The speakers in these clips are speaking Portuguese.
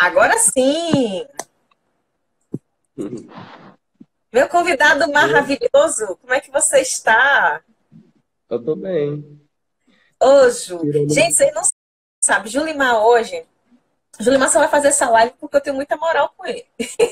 Agora sim! Meu convidado maravilhoso, como é que você está? Eu tô bem. Ô, Ju. Tirando... Gente, você não sabe, Julimar hoje. Julimar só vai fazer essa live porque eu tenho muita moral com ele.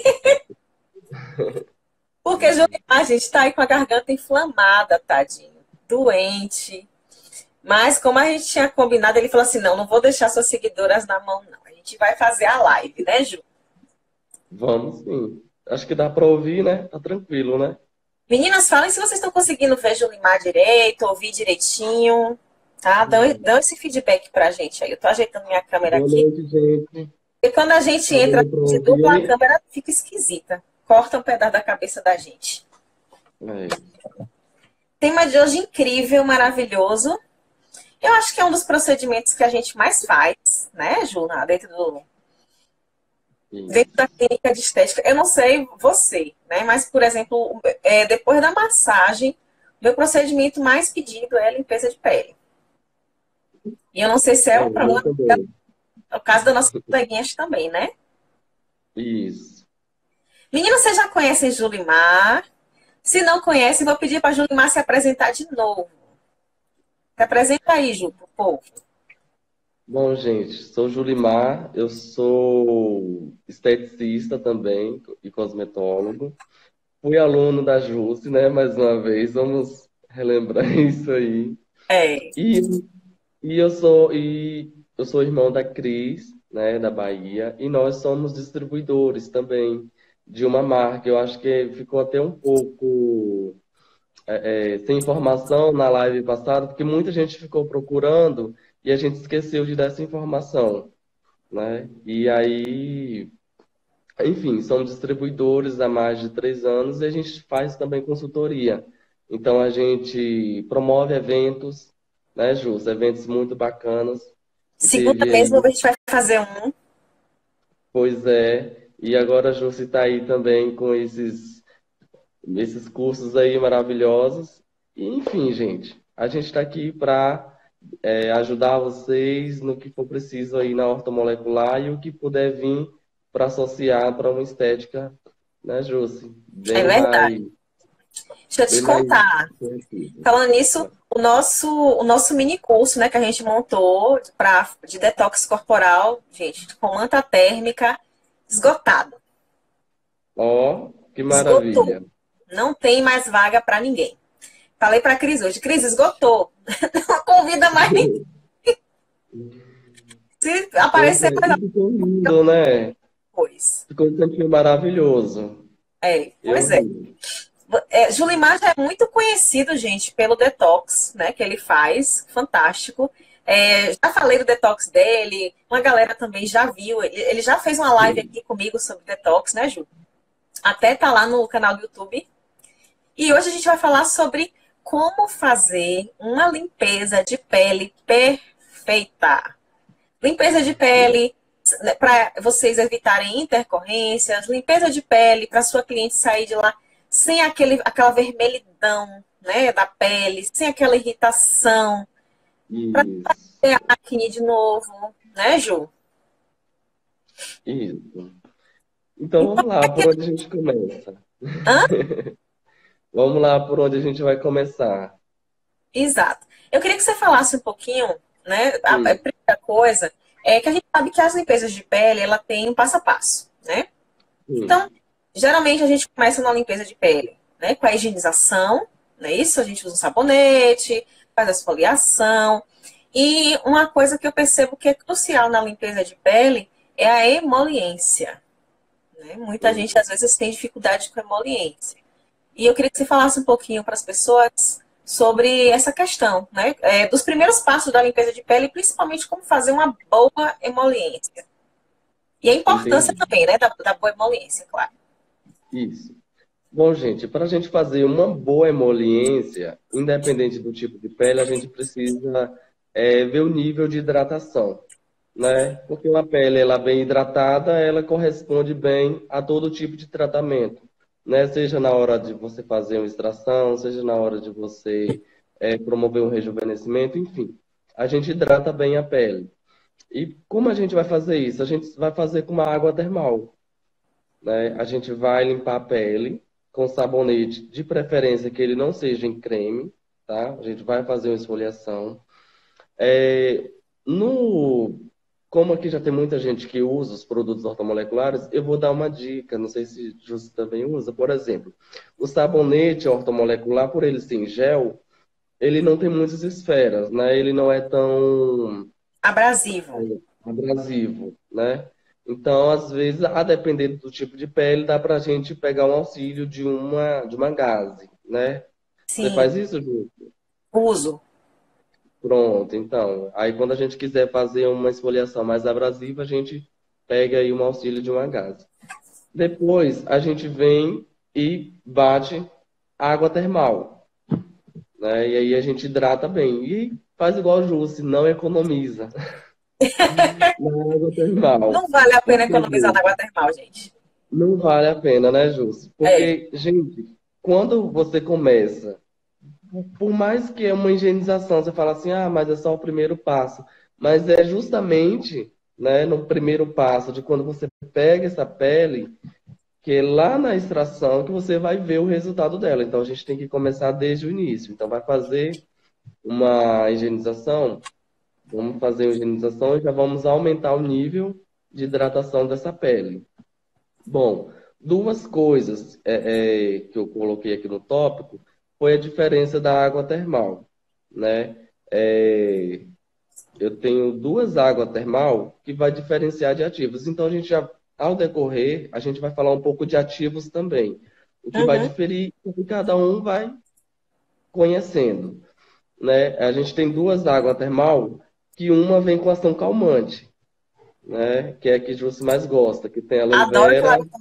Porque Julimar, gente, tá aí com a garganta inflamada, tadinho. Doente. Mas como a gente tinha combinado, ele falou assim: não, não vou deixar suas seguidoras na mão, não. A gente vai fazer a live, né, Ju? Vamos sim. Acho que dá pra ouvir, né? Tá tranquilo, né? Meninas, falem se vocês estão conseguindo ver Julimar direito, ouvir direitinho, tá? Dão esse feedback pra gente aí. Eu tô ajeitando minha câmera Boa aqui. noite, gente. E quando a gente Tá entra dando pra de dupla, a ouvir? câmera fica esquisita. Corta um pedaço da cabeça da gente. É. Tema de hoje incrível, maravilhoso. Eu acho que é um dos procedimentos que a gente mais faz, né, Ju, dentro da Isso. clínica de estética. Eu não sei você, né, mas, por exemplo, depois da massagem, meu procedimento mais pedido é a limpeza de pele. E eu não sei se é É, o eu problema, também. é o caso das nossas coleguinhas também, né? Isso. Menina, vocês já conhecem Julimar? Se não conhece, vou pedir para Julimar se apresentar de novo. Se apresenta aí, Ju, pro povo. Bom, gente, sou Julimar, eu sou esteticista também e cosmetólogo. Fui aluno da Jusce, né? Mais uma vez, vamos relembrar isso aí. É. E eu sou irmão da Cris, né, da Bahia, e nós somos distribuidores também de uma marca. Eu acho que ficou até um pouco sem informação na live passada, porque muita gente ficou procurando e a gente esqueceu de dar essa informação, né? E aí, enfim, somos distribuidores há mais de 3 anos e a gente faz também consultoria. Então a gente promove eventos, né, Jus? Eventos muito bacanas que Segunda teve mesmo, aí. a gente vai fazer um. Pois é, e agora a Jussi está aí também com esses cursos aí maravilhosos. E, enfim, gente, a gente está aqui para ajudar vocês no que for preciso aí na ortomolecular e o que puder vir para associar para uma estética, né, Jussi? É verdade. Deixa eu te Bem mais contar. conhecida. Falando nisso, o nosso mini curso, né, que a gente montou de detox corporal, gente, com manta térmica, esgotado. Ó, que Esgotou. maravilha. Não tem mais vaga para ninguém. Falei para a Cris hoje, Cris, esgotou. Não convida mais ninguém. Se Pois aparecer é, mais e ficou lindo, né? depois. Ficou um cantinho maravilhoso. Pois Eu é. vi. Julimar já é muito conhecido, gente, pelo detox, né, que ele faz, fantástico. Já falei do detox dele, uma galera também já viu. Ele já fez uma live Sim, aqui comigo sobre detox, né, Ju? Até tá lá no canal do YouTube. E hoje a gente vai falar sobre como fazer uma limpeza de pele perfeita. Limpeza de pele para vocês evitarem intercorrências, limpeza de pele para sua cliente sair de lá sem aquela vermelhidão, né, da pele, sem aquela irritação, para isso, ter acne de novo, né, Ju? isso. Então Então, vamos lá, por onde a gente começa? hã? Vamos lá, por onde a gente vai começar? Exato. Eu queria que você falasse um pouquinho, né? A Sim, primeira coisa é que a gente sabe que as limpezas de pele, ela tem um passo a passo, né? sim, Então, geralmente a gente começa na limpeza de pele, né? Com a higienização, não é isso? A gente usa um sabonete, faz a esfoliação. E uma coisa que eu percebo que é crucial na limpeza de pele é a emoliência, né? Muita sim. gente às vezes tem dificuldade com a emoliência. E eu queria que você falasse um pouquinho para as pessoas sobre essa questão, né? Dos primeiros passos da limpeza de pele, principalmente como fazer uma boa emoliência. E a importância Entendi. também, né, da boa emoliência, claro. Isso. Bom, gente, para a gente fazer uma boa emoliência, independente do tipo de pele, a gente precisa ver o nível de hidratação, né? Porque uma pele ela bem hidratada, ela corresponde bem a todo tipo de tratamento, né? Seja na hora de você fazer uma extração, seja na hora de você promover um rejuvenescimento, enfim, a gente hidrata bem a pele. E como a gente vai fazer isso? A gente vai fazer com uma água termal, né? A gente vai limpar a pele com sabonete, de preferência que ele não seja em creme, tá? A gente vai fazer uma esfoliação. É, no, como aqui já tem muita gente que usa os produtos ortomoleculares, eu vou dar uma dica, não sei se Justo também usa. Por exemplo, o sabonete ortomolecular, por ele ser em gel, ele não tem muitas esferas, né? Ele não é tão Abrasivo. abrasivo, né? Então, às vezes, a depender do tipo de pele, dá pra gente pegar um auxílio de uma gaze, né? Você Sim, faz isso, Ju? uso. Pronto, então. Aí, quando a gente quiser fazer uma esfoliação mais abrasiva, a gente pega aí um auxílio de uma gaze. Depois, a gente vem e bate água termal, né? E aí a gente hidrata bem. E faz igual o Jussi, não economiza na água termal. Não vale a pena Por quê, economizar na gente? água termal, gente. Não vale a pena, né, Jussi? É. Porque, gente, quando você começa, por mais que é uma higienização, você fala assim, ah, mas é só o primeiro passo. Mas é justamente, né, no primeiro passo de quando você pega essa pele, que é lá na extração que você vai ver o resultado dela. Então a gente tem que começar desde o início. Então vai fazer uma higienização, vamos fazer uma higienização e já vamos aumentar o nível de hidratação dessa pele. Bom, duas coisas que eu coloquei aqui no tópico foi a diferença da água termal, né? É, eu tenho duas águas termal que vai diferenciar de ativos. Então a gente já, ao decorrer, a gente vai falar um pouco de ativos também. O que vai Uhum. diferir é que cada um vai conhecendo, né? A gente tem duas águas termal que uma vem com ação calmante, né? Que é a que Júcio mais gosta, que tem aloe Adoro aquela vera água.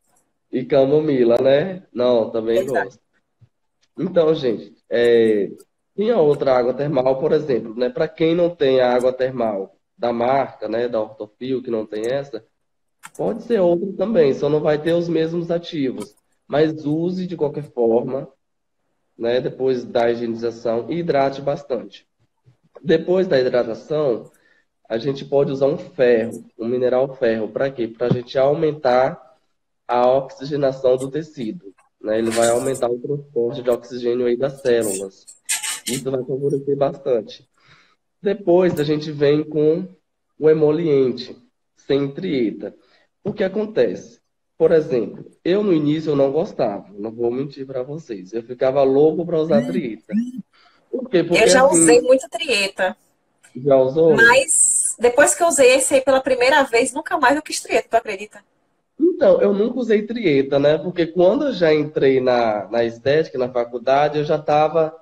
e camomila, né? Não, também Verdade. gosto. Então, gente, tem a outra água termal, por exemplo, né? Para quem não tem a água termal da marca, né? Da Ortofil, que não tem essa, pode ser outra também, só não vai ter os mesmos ativos. Mas use de qualquer forma, né? Depois da higienização e hidrate bastante. Depois da hidratação, a gente pode usar um ferro, um mineral ferro. Para quê? Para a gente aumentar a oxigenação do tecido, né? Ele vai aumentar o transporte de oxigênio aí das células. Isso vai favorecer bastante. Depois a gente vem com o emoliente, sem trieta. O que acontece? Por exemplo, eu no início eu não gostava, não vou mentir para vocês. Eu ficava louco para usar trieta. Por quê? Eu Porque já usei assim, muita trieta, já usou? mas depois que eu usei esse aí pela primeira vez, nunca mais eu quis trieta, tu acredita? Então, eu nunca usei trieta, né? Porque quando eu já entrei na estética, na faculdade, eu já estava,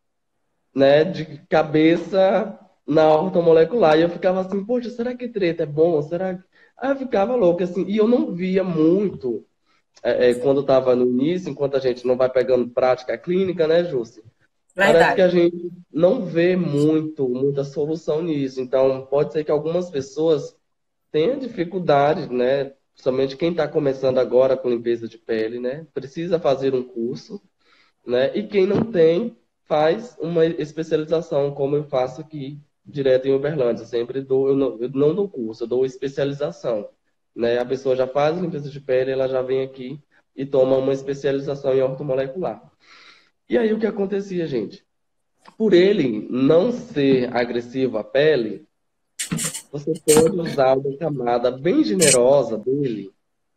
né, de cabeça na ortomolecular. E eu ficava assim, poxa, será que treta é bom? Será que... Aí eu ficava louco, assim. E eu não via muito, quando estava no início, enquanto a gente não vai pegando prática clínica, né, Jússi? Parece que Verdade. a gente não vê muita solução nisso. Então, pode ser que algumas pessoas tenham dificuldade, né? Principalmente quem está começando agora com limpeza de pele, né? Precisa fazer um curso, né? E quem não tem, faz uma especialização, como eu faço aqui, direto em Uberlândia. Sempre dou, eu não dou curso, eu dou especialização, né? A pessoa já faz limpeza de pele, ela já vem aqui e toma uma especialização em ortomolecular. E aí o que acontecia, gente? Por ele não ser agressivo à pele, você pode usar uma camada bem generosa dele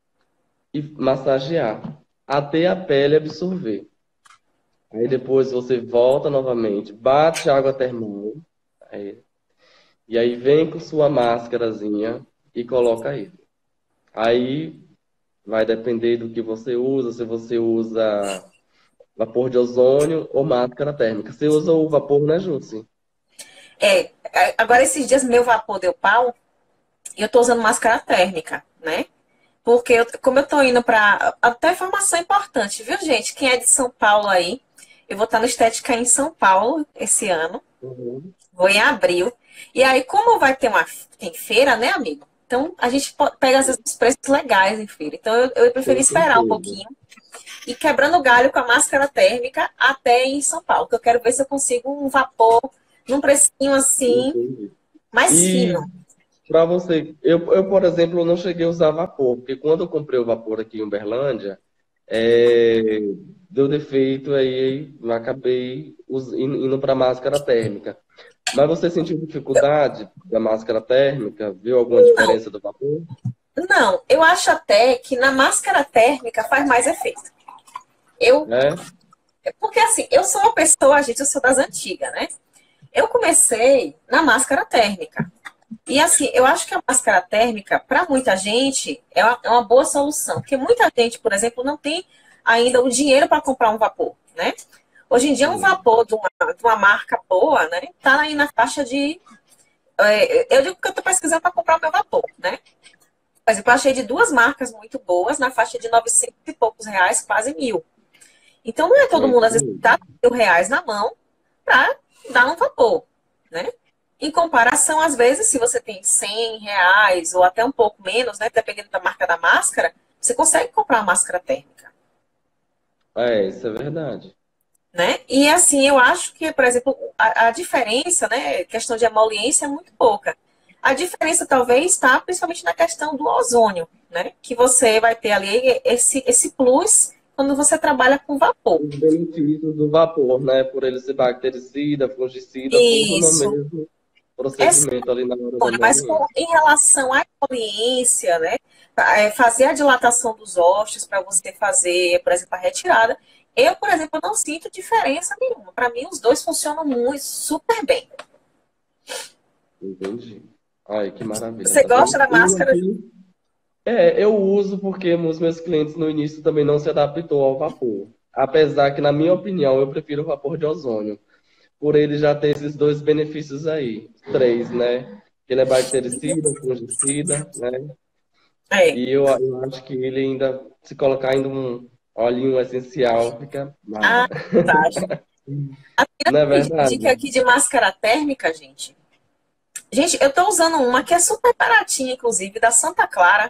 e massagear até a pele absorver. Aí depois você volta novamente, bate água termal, aí- e aí vem com sua máscarazinha e coloca ele. Aí vai depender do que você usa, se você usa vapor de ozônio ou máscara térmica. Você usa o vapor, né, Jússi? É, agora esses dias meu vapor deu pau e eu tô usando máscara térmica, né? Porque como eu tô indo pra. Até informação importante, viu, gente? Quem é de São Paulo aí, eu vou estar no Estética em São Paulo esse ano. Uhum. Vou em abril. E aí, como vai ter tem feira, né, amigo? Então, a gente pega às vezes os preços legais em feira. Então, eu preferi Com esperar um certeza. pouquinho e quebrando o galho com a máscara térmica até em São Paulo. Que eu quero ver se eu consigo um vapor num precinho assim, Entendi. mais E fino. Para você, por exemplo, não cheguei a usar vapor, porque quando eu comprei o vapor aqui em Uberlândia, é, deu defeito, aí eu acabei indo para máscara térmica. Mas você sentiu dificuldade da máscara térmica? Viu alguma Não, diferença do vapor? não, eu acho até que na máscara térmica faz mais efeito. Eu, É? porque assim, eu sou uma pessoa, gente, eu sou das antigas, né? Eu comecei na máscara térmica. E assim, eu acho que a máscara térmica, para muita gente, é uma boa solução. Porque muita gente, por exemplo, não tem ainda o dinheiro para comprar um vapor, né? Hoje em dia, um Sim. vapor de uma marca boa, né? Tá aí na faixa de. Eu digo que eu estou pesquisando para comprar o meu vapor, né? Por exemplo, eu achei de duas marcas muito boas, na faixa de 900 e poucos reais, quase 1.000. Então, não é todo É mundo, isso às vezes, que mesmo. tá com R$ 1.000 na mão para dar um vapor, né? Em comparação, às vezes, se você tem R$ 100 ou até um pouco menos, né? Dependendo da marca da máscara, você consegue comprar uma máscara térmica, É, isso é verdade. né? E assim, eu acho que, por exemplo, a diferença, né? Questão de emoliência é muito pouca. A diferença talvez está principalmente na questão do ozônio, né? Que você vai ter ali esse plus quando você trabalha com vapor. Os benefícios do vapor, né? Por ele ser bactericida, fungicida, tudo no Isso. mesmo É procedimento ali na hora da hormônio, mas emoliência. em relação à emoliência, né? Fazer a dilatação dos ossos para você fazer, por exemplo, a retirada, eu, por exemplo, não sinto diferença nenhuma. Para mim, os dois funcionam muito, super bem. Entendi. Ai, que maravilha, Você tá gosta vendo? da Eu máscara? aqui, eu uso porque os meus clientes no início também não se adaptou ao vapor. Apesar que, na minha opinião, eu prefiro o vapor de ozônio, por ele já ter esses dois benefícios aí, três, né? Ele é bactericida, fungicida, né? É. E eu acho que ele ainda, se colocar ainda um olhinho essencial, fica Ah, mara. fantástico. Não é Dica verdade? aqui de máscara térmica, gente. Gente, eu tô usando uma que é super baratinha, inclusive, da Santa Clara.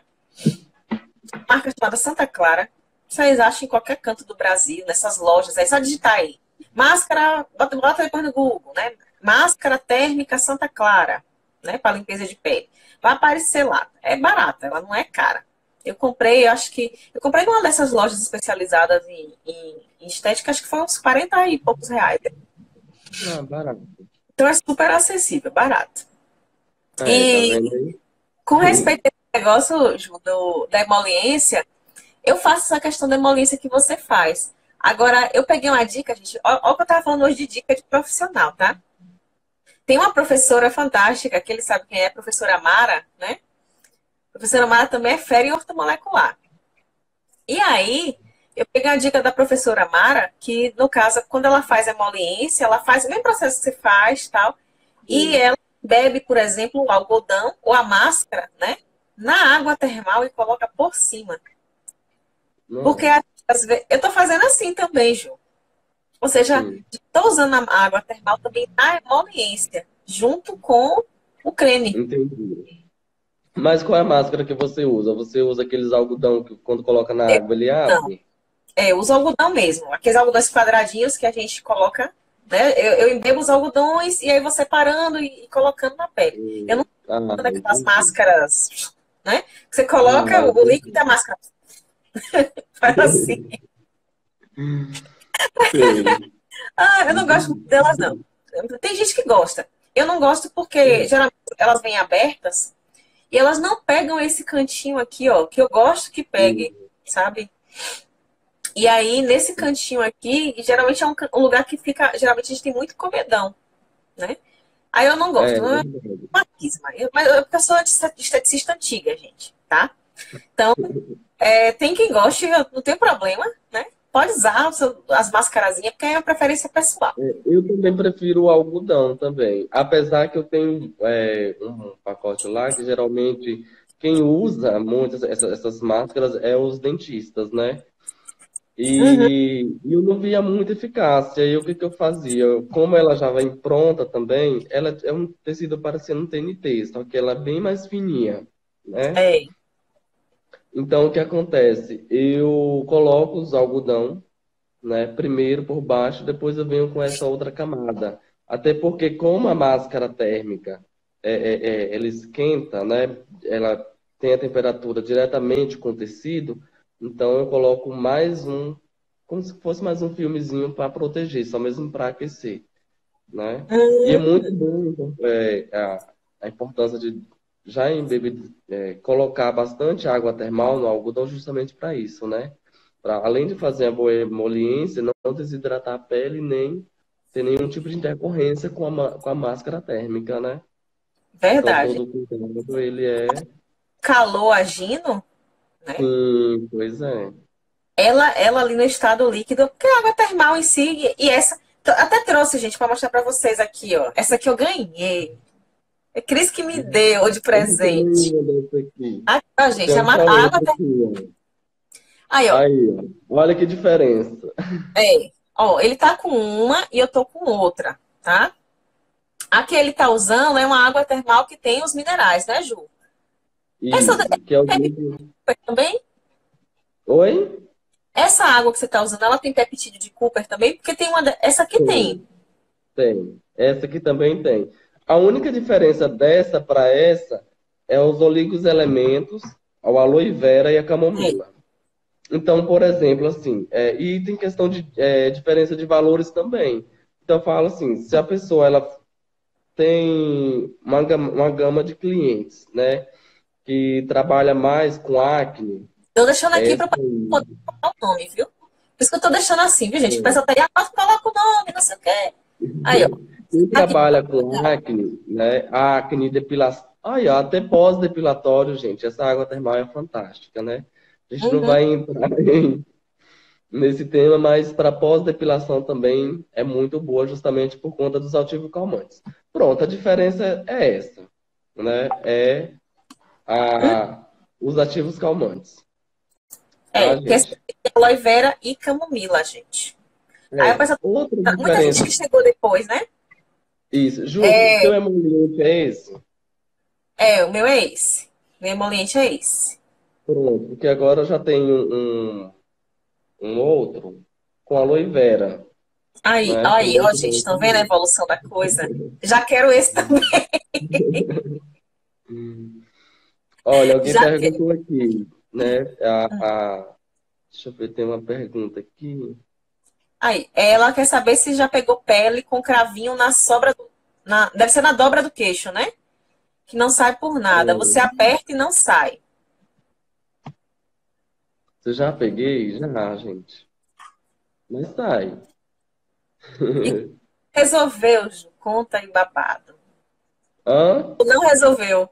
Marca chamada Santa Clara. Vocês acham em qualquer canto do Brasil, nessas lojas. É só digitar aí. Máscara, bota depois no Google, né? Máscara térmica Santa Clara, né? Para limpeza de pele. Vai aparecer lá. É barata, ela não é cara. Eu comprei, acho que. Eu comprei numa dessas lojas especializadas em estética, acho que foi uns 40 e poucos reais. Ah, barato. Então é super acessível, barato. É, tá E vendo aí? com respeito ao negócio, Ju, da emoliência, eu faço essa questão da emoliência que você faz. Agora, eu peguei uma dica, gente. Olha o que eu estava falando hoje de dica de profissional, tá? Tem uma professora fantástica, que ele sabe quem é, a professora Mara, né? A professora Mara também é fera em ortomolecular. E aí, eu peguei a dica da professora Mara, que, no caso, quando ela faz emoliência, ela faz o mesmo processo que você faz, tal, e Sim. ela bebe, por exemplo, o algodão ou a máscara, né? Na água termal e coloca por cima. Porque Nossa, às vezes, eu tô fazendo assim também, Ju. Ou seja, sim, estou usando a água termal também na emoliência, junto com o creme. entendi. Mas qual é a máscara que você usa? Você usa aqueles algodão que quando coloca na Eu, água ele não, abre? eu uso algodão mesmo. Aqueles algodões quadradinhos que a gente coloca, né? Eu embebo os algodões e aí vou separando e colocando na pele. Eu não Ah, uso daquelas entendi. máscaras, né? Que você coloca Ah, o líquido entendi. da máscara. Faz assim. Sei. Ah, eu não gosto Entendi. muito delas, não. Tem gente que gosta. Eu não gosto porque geralmente elas vêm abertas e elas não pegam esse cantinho aqui, ó, que eu gosto que pegue, Sim. sabe? E aí, nesse cantinho aqui, geralmente é um lugar que fica. Geralmente a gente tem muito comedão, né? Aí eu não É gosto, não é verdade. uma cisma. Mas eu sou esteticista antiga, gente, tá? Então, tem quem goste, não tem problema, né? Pode usar as mascarazinhas, porque é a preferência pessoal. Eu também prefiro o algodão também. Apesar que eu tenho um pacote lá que geralmente quem usa muito essas máscaras é os dentistas, né? Uhum. E eu não via muita eficácia. E aí o que que eu fazia? Como ela já vem pronta também, ela é um tecido parecendo um TNT, só que ela é bem mais fininha, né? É. Então o que acontece? Eu coloco os algodão, né? Primeiro por baixo, depois eu venho com essa outra camada. Até porque, como a máscara térmica ela esquenta, né? Ela tem a temperatura diretamente com o tecido, então eu coloco mais um, como se fosse mais um filmezinho para proteger, só mesmo para aquecer, né? E é Hum, muito bom então, a importância de já colocar bastante água termal no algodão justamente para isso, né? Além de fazer a boa emoliência, não desidratar a pele nem ter nenhum tipo de intercorrência com a máscara térmica, né? Então verdade. todo o cuidado ele é. Calor agindo, né? Sim, pois é. Ela ali no estado líquido, que é água termal em si, e essa. Até trouxe, gente, para mostrar para vocês aqui, ó. Essa aqui eu ganhei. É Cris que me deu de Eu também presente. ia dessa aqui. Aqui, ó, gente, Tem um a diferença água termal. aqui, ó. Aí, ó. Aí, ó. Olha que diferença. É. Ó, ele tá com uma e eu tô com outra, tá? A que ele tá usando é uma água termal que tem os minerais, né, Ju? Essa Isso, que é o grupo. também? Oi? Essa água que você tá usando, ela tem peptídeo de Cooper também? Porque tem uma. Essa aqui tem. Tem, tem. Essa aqui também tem. A única diferença dessa para essa é os oligos-elementos, o aloe vera e a É. camomila. Então, por exemplo, assim, e tem questão de diferença de valores também. Então, eu falo assim, se a pessoa ela tem uma gama de clientes, né, que trabalha mais com acne, Tô deixando aqui essa para poder colocar o nome, viu? Por isso que eu tô deixando assim, viu, gente? O pessoal tá aí, coloca o nome, não sei o quê. Aí, ó. quem Aqui. trabalha com acne, né, acne, depilação, aí, ó, até pós-depilatório, gente, essa água termal é fantástica, né? A gente não Uhum. vai entrar nesse tema, mas para pós-depilação também é muito boa, justamente por conta dos ativos calmantes. Pronto, a diferença é essa, né? Os ativos calmantes, tá, Que essa gente? aqui é aloe vera e camomila, gente. Aí o pessoal, Outra muita gente diferença, que chegou depois, né? isso. Ju, teu É, emoliente é esse? o meu é esse. Meu emoliente é esse. Pronto, porque agora eu já tenho um outro com aloe vera, né? Que é Aí, ó, muito gente, bom estão vendo a também. evolução da coisa? Já quero esse também. Olha, alguém Já quero. perguntou aqui, né? Deixa eu ver, tem uma pergunta aqui. Aí, ela quer saber se já pegou pele com cravinho na sobra do. Deve ser na dobra do queixo, né? Que não sai por nada. Você É, aperta e não sai. você já peguei? Já, gente. Mas sai. E resolveu, Ju, conta aí babado. Hã? Não resolveu.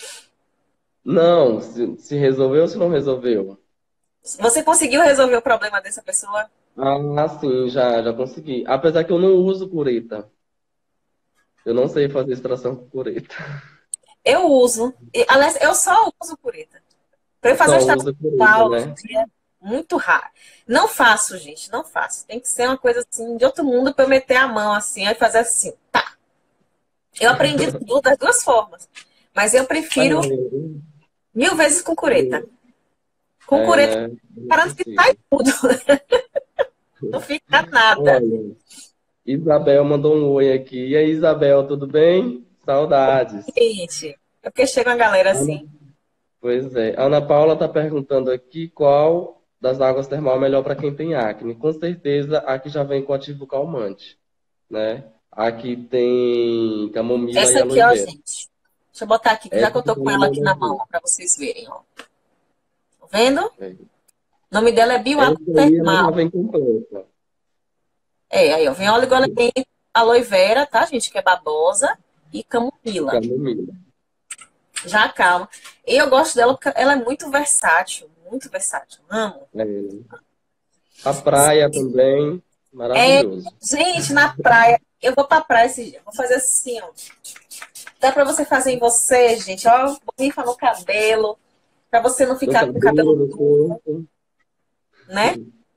Não, se resolveu ou se não resolveu? Você conseguiu resolver o problema dessa pessoa? Ah, sim, já consegui. Apesar que eu não uso cureta. Eu não sei fazer extração com cureta. Eu uso. Aliás, eu só uso pureta. Para eu fazer o Só extrato usa cureta, sexual, hoje né? em dia, é muito raro. Não faço, gente, não faço. Tem que ser uma coisa assim de outro mundo para eu meter a mão assim e fazer assim. Tá. Eu aprendi das duas formas. Mas eu Ah, prefiro 1000 vezes com cureta. Com é, cureta, né? Não parando que sai precisa. tudo. Não fica nada. Olha, Isabel mandou um oi aqui. E aí, Isabel, tudo bem? Saudades. Gente, é porque chega uma galera Ana, assim. pois é. Ana Paula está perguntando aqui qual das águas termal é melhor para quem tem acne. Com certeza, a que já vem com ativo calmante, né? Aqui tem camomila e Essa aqui, aloe ó, vera. gente. Deixa eu botar aqui, que já que Essa eu que tô tá com na ela mão aqui da na mão, gente. ó, pra vocês verem, ó. Tá vendo? O É. nome dela é Bioágua Essa aí ela já Termal. vem completa. Aí, ó, vem óleo aloe vera, tá, gente? Que é babosa. E camomila. Camomila. Já calma. E eu gosto dela porque ela é muito versátil. Muito versátil. Amo. É. A praia também, É, maravilhoso. gente, na praia. Eu vou pra praia esse dia. Vou fazer assim, ó. Dá pra você fazer em você, gente. Ó, borrifa no cabelo. Pra você não No ficar com o cabelo, cabelo no duro, corpo. né?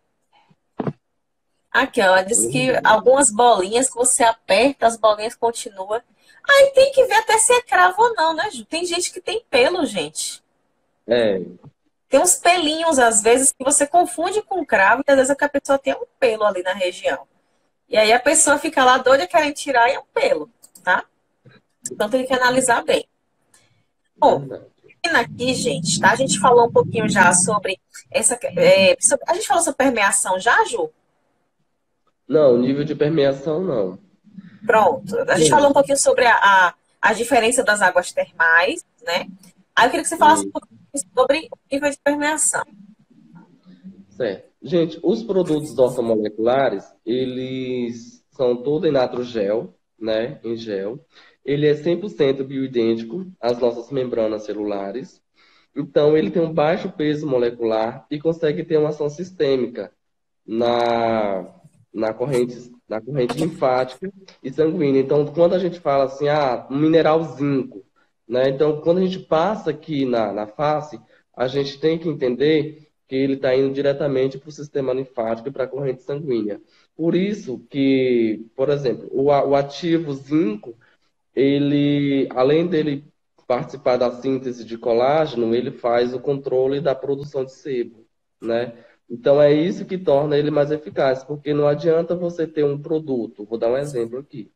Aqui, ó, ela disse que algumas bolinhas que você aperta, as bolinhas continuam. Aí tem que ver até se é cravo ou não, né, Ju? Tem gente que tem pelo, gente. É, Tem uns pelinhos, às vezes, que você confunde com cravo, e às vezes é que a pessoa tem um pelo ali na região. E aí a pessoa fica lá doida querendo tirar e é um pelo, tá? Então tem que analisar bem. Bom, Verdade. aqui, gente, tá? A gente falou um pouquinho já sobre essa. A gente falou sobre permeação já, Ju? Não, nível de permeação não. Pronto. A gente falou um Bom, pouquinho sobre a diferença das águas termais, né? Aí eu queria que você falasse um e, pouquinho sobre o nível de permeação. certo. Gente, os produtos ortomoleculares, eles são todos em natrogel, né, em gel. Ele é 100% bioidêntico às nossas membranas celulares. Então, ele tem um baixo peso molecular e consegue ter uma ação sistêmica na, na corrente linfática e sanguínea. Então, quando a gente fala assim, um mineral zinco, né? Então, quando a gente passa aqui na face, a gente tem que entender que ele está indo diretamente para o sistema linfático e para a corrente sanguínea. Por isso que, por exemplo, o ativo zinco, ele, além dele participar da síntese de colágeno, ele faz o controle da produção de sebo, né? Então é isso que torna ele mais eficaz, porque não adianta você ter um produto, vou dar um exemplo aqui,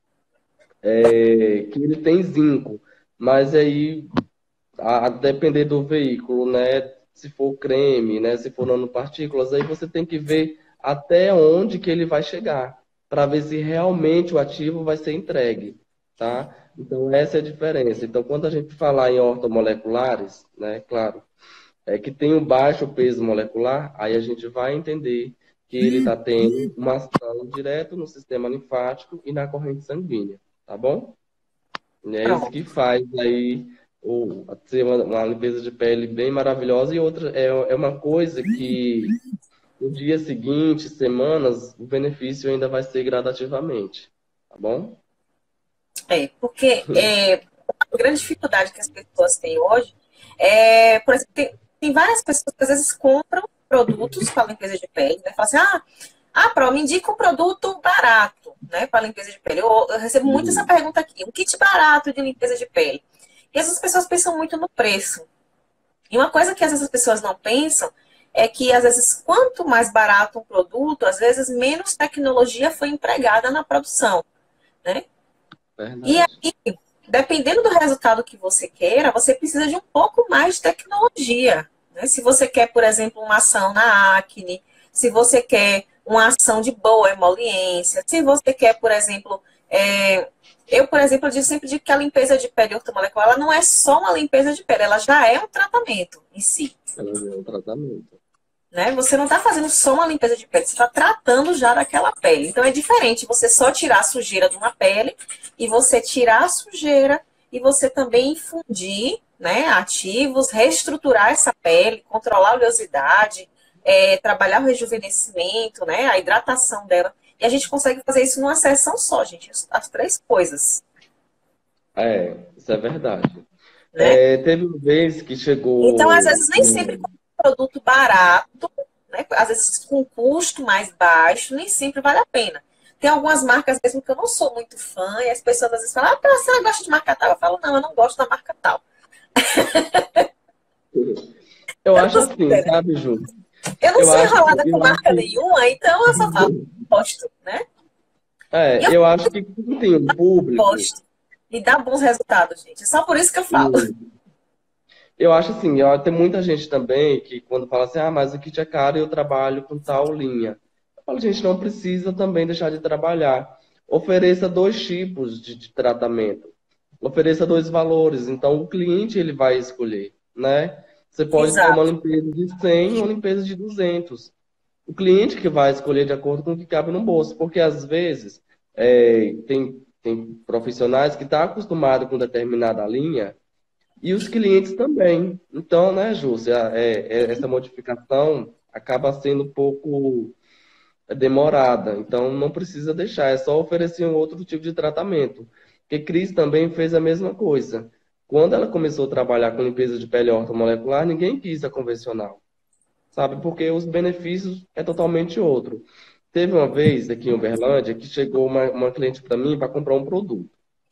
que ele tem zinco, mas aí, a depender do veículo, né? Se for creme, né? Se for nanopartículas, aí você tem que ver até onde que ele vai chegar, para ver se realmente o ativo vai ser entregue, tá? Então essa é a diferença. Então quando a gente falar em ortomoleculares, né? Claro, que tem um baixo peso molecular, aí a gente vai entender que ele está tendo uma ação direto no sistema linfático e na corrente sanguínea, tá bom? É isso que Pronto. faz aí ser uma limpeza de pele bem maravilhosa. E outra, é uma coisa que no dia seguinte, semanas, o benefício ainda vai ser gradativamente, tá bom? Porque uma grande dificuldade que as pessoas têm hoje por exemplo, tem várias pessoas que às vezes compram produtos para limpeza de pele, né? Falam assim, Pro, me indica um produto barato, né, para limpeza de pele. Eu recebo muito essa pergunta aqui, um kit barato de limpeza de pele. E essas pessoas pensam muito no preço. E uma coisa que às vezes as pessoas não pensam é que, às vezes, quanto mais barato um produto, às vezes menos tecnologia foi empregada na produção, né? E Verdade. aí, dependendo do resultado que você queira, você precisa de um pouco mais de tecnologia, né? Se você quer, por exemplo, uma ação na acne, se você quer uma ação de boa emoliência, se você quer, por exemplo, eu, por exemplo, sempre digo que a limpeza de pele ortomolecular ela não é só uma limpeza de pele, ela já é um tratamento em si. Ela é um tratamento. Né? Você não está fazendo só uma limpeza de pele, você está tratando já daquela pele. Então é diferente você só tirar a sujeira de uma pele e você tirar a sujeira e você também infundir, né, ativos, reestruturar essa pele, controlar a oleosidade, trabalhar o rejuvenescimento, né, a hidratação dela. E a gente consegue fazer isso numa sessão só, gente, as três coisas, Isso é verdade. né? Teve uma vez que Então, às chegou. vezes, nem sempre com um produto barato, né? Às vezes com custo mais baixo, nem sempre vale a pena. Tem algumas marcas mesmo que eu não sou muito fã, e as pessoas às vezes falam, você gosta de marca tal? Eu falo, não, eu não gosto da marca tal. Eu Eu acho não, assim, sabe, Ju? eu não Eu sou acho, enrolada com eu acho marca nenhuma, então eu só falo, gosto, né? E eu eu acho que quem tem um público, gosto. E dá bons resultados, gente. É só por isso que eu falo. eu acho assim, tem muita gente também que quando fala assim, mas o kit é caro e eu trabalho com tal linha. Eu falo, gente, não precisa também deixar de trabalhar. Ofereça dois tipos de tratamento. Ofereça dois valores. Então, o cliente ele vai escolher, né? Você pode ter uma Exato. limpeza de 100 ou uma limpeza de 200. O cliente que vai escolher de acordo com o que cabe no bolso, porque às vezes tem profissionais que estão acostumados com determinada linha e os clientes também. Então, né, Júcia, essa modificação acaba sendo um pouco demorada. Então, não precisa deixar, é só oferecer um outro tipo de tratamento. Porque Cris também fez a mesma coisa. Quando ela começou a trabalhar com limpeza de pele ortomolecular, ninguém quis a convencional, sabe? Porque os benefícios é totalmente outro. Teve uma vez aqui em Uberlândia que chegou uma cliente para mim para comprar um produto.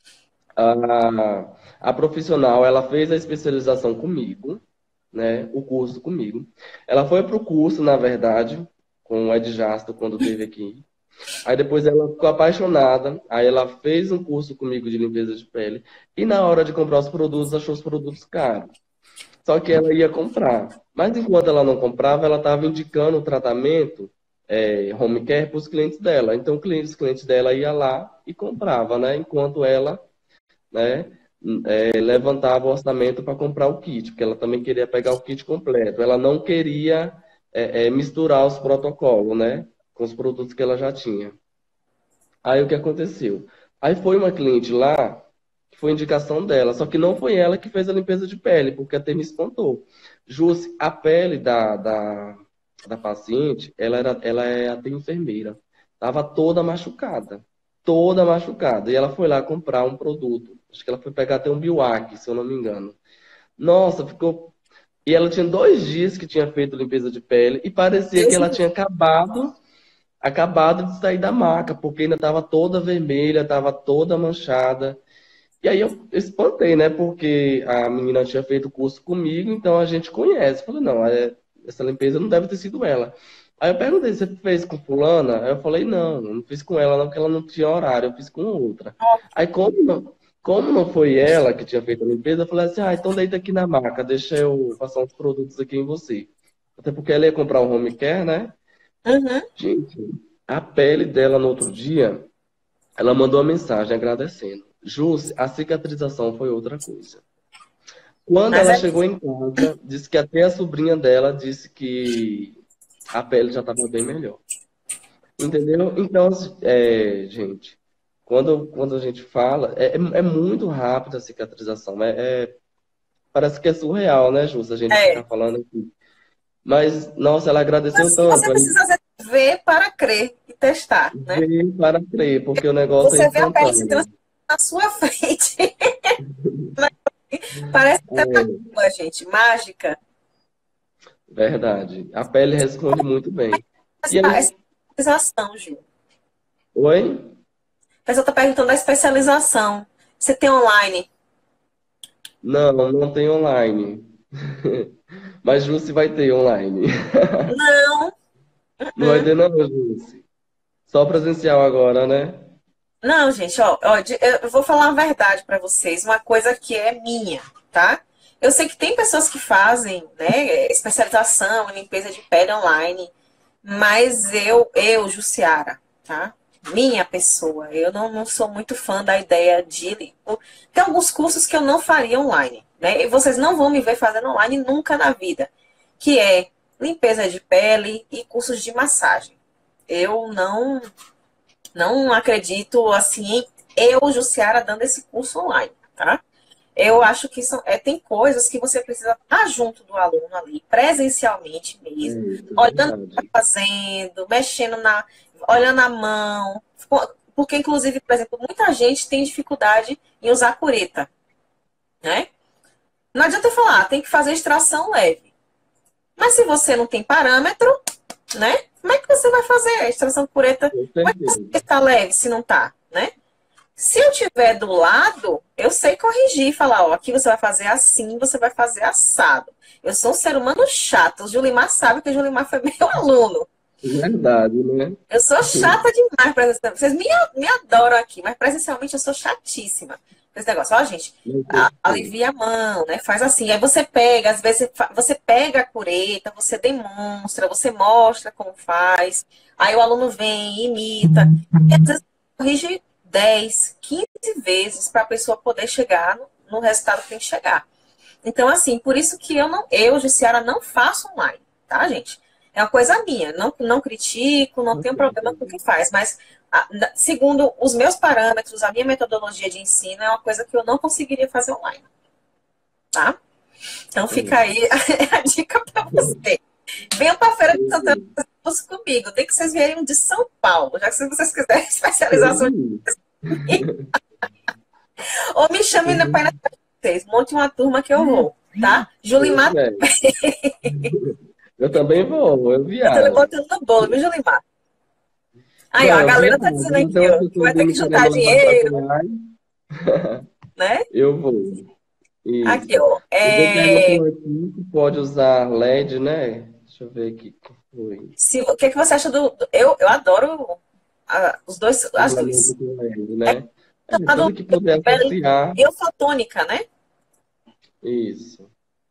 A profissional, ela fez a especialização comigo, né? O curso comigo. Ela foi para o curso, na verdade, com o Ed Jasto, quando teve aqui. Aí depois ela ficou apaixonada, aí ela fez um curso comigo de limpeza de pele e na hora de comprar os produtos, achou os produtos caros. Só que ela ia comprar. Mas enquanto ela não comprava, ela estava indicando o tratamento home care para os clientes dela. Então os clientes dela ia lá e comprava, né? Enquanto ela, né, levantava o orçamento para comprar o kit, porque ela também queria pegar o kit completo. Ela não queria misturar os protocolos, né, com os produtos que ela já tinha. Aí o que aconteceu? Aí foi uma cliente lá, que foi indicação dela, só que não foi ela que fez a limpeza de pele, porque até me espantou. Jússi, a pele da paciente, ela é até enfermeira. Tava toda machucada. Toda machucada. E ela foi lá comprar um produto. Acho que ela foi pegar até um Biwac, se eu não me engano. Nossa, ficou. E ela tinha 2 dias que tinha feito limpeza de pele e parecia que Deus ela me tinha acabado de sair da maca, porque ainda estava toda vermelha, estava toda manchada. E aí eu espantei, né? Porque a menina tinha feito o curso comigo, então a gente conhece. Falei, não, essa limpeza não deve ter sido ela. Aí eu perguntei, você fez com fulana? Aí eu falei, não, não fiz com ela não, porque ela não tinha horário, eu fiz com outra. Aí como não foi ela que tinha feito a limpeza, eu falei assim, então deita aqui na maca, deixa eu passar uns produtos aqui em você. Até porque ela ia comprar um home care, né? Uhum. Gente, a pele dela no outro dia, ela mandou uma mensagem agradecendo. Jus, a cicatrização foi outra coisa. Quando Mas ela é chegou em casa, disse que até a sobrinha dela disse que a pele já estava bem melhor. Entendeu? Então, gente, quando a gente fala, é muito rápida a cicatrização. Parece que é surreal, né, Jus, a gente é. ficar falando aqui. Mas, nossa, ela agradeceu Assim, você tanto. Aí precisa ver para crer e testar, né? veio para crer, porque o negócio é Você vê a pele se instantâneo. transformando na sua frente. Parece até mágica, gente, mágica. Verdade. A pele responde muito bem. E A aí, especialização, Ju. oi? A pessoa está perguntando da especialização. Você tem online? Não, não tem online. Mas Jússi vai ter online. Não. Não vai ter não, Jússi. Só presencial agora, né? Não, gente, ó, eu vou falar a verdade para vocês, uma coisa que é minha, tá? Eu sei que tem pessoas que fazem, né, especialização em limpeza de pele online, mas Jussiara, tá? Minha pessoa, eu não sou muito fã da ideia de. Tem alguns cursos que eu não faria online, né? E vocês não vão me ver fazendo online nunca na vida, que é limpeza de pele e cursos de massagem. Eu não acredito, assim, Jussiara, dando esse curso online, tá? Eu acho que tem coisas que você precisa estar junto do aluno ali, presencialmente mesmo, Isso, é olhando o que está verdade. fazendo, olhando a mão. Porque, inclusive, por exemplo, muita gente tem dificuldade em usar cureta, né? Não adianta eu falar, tem que fazer extração leve. Mas se você não tem parâmetro, né? Como é que você vai fazer a extração de cureta? Com Como é que você certeza. está leve se não tá, né? Se eu tiver do lado, eu sei corrigir, falar, ó, aqui você vai fazer assim, você vai fazer assado. Eu sou um ser humano chato. O Julimar sabe que o Julimar foi meu aluno. Verdade, né? Eu sou chata demais presencialmente. Vocês me adoram aqui, mas presencialmente eu sou chatíssima. Esse negócio, ó, gente, Com certeza. alivia a mão, né? Faz assim. Aí você pega, às vezes você pega a cureta, você demonstra, você mostra como faz. Aí o aluno vem, imita. E às vezes corrige 10, 15 vezes para a pessoa poder chegar no resultado que tem que chegar. Então, assim, por isso que Jussiara, não faço online, tá, gente? É uma coisa minha. Não critico, não Com tenho problema com o certeza. que faz, mas segundo os meus parâmetros, a minha metodologia de ensino é uma coisa que eu não conseguiria fazer online, tá? Então fica É. aí a dica para você. Venham para a Feira de Santana fazer curso comigo. Tem que vocês vierem de São Paulo, já que se vocês quiserem especialização. Ou me chamem na página de vocês. Monte uma turma que eu vou, tá? Pois Julimar, é. Eu também vou, eu eu tô viajo. botando no bolo, viu, Julimar? Aí, ó, Não, a eu galera viajo. tá dizendo Não tem aqui, umas ó, que vai pessoas ter que vindo querendo juntar levar para dinheiro, Goiás. né? Eu vou. Aqui, Isso. ó. Você perguntou aqui que pode usar LED, né? Deixa eu ver aqui o que foi. O que, é que você acha eu adoro os dois, as duas. Complemento com ele, É né? É, chamado tudo que puder pele associar, biofotônica, né? isso.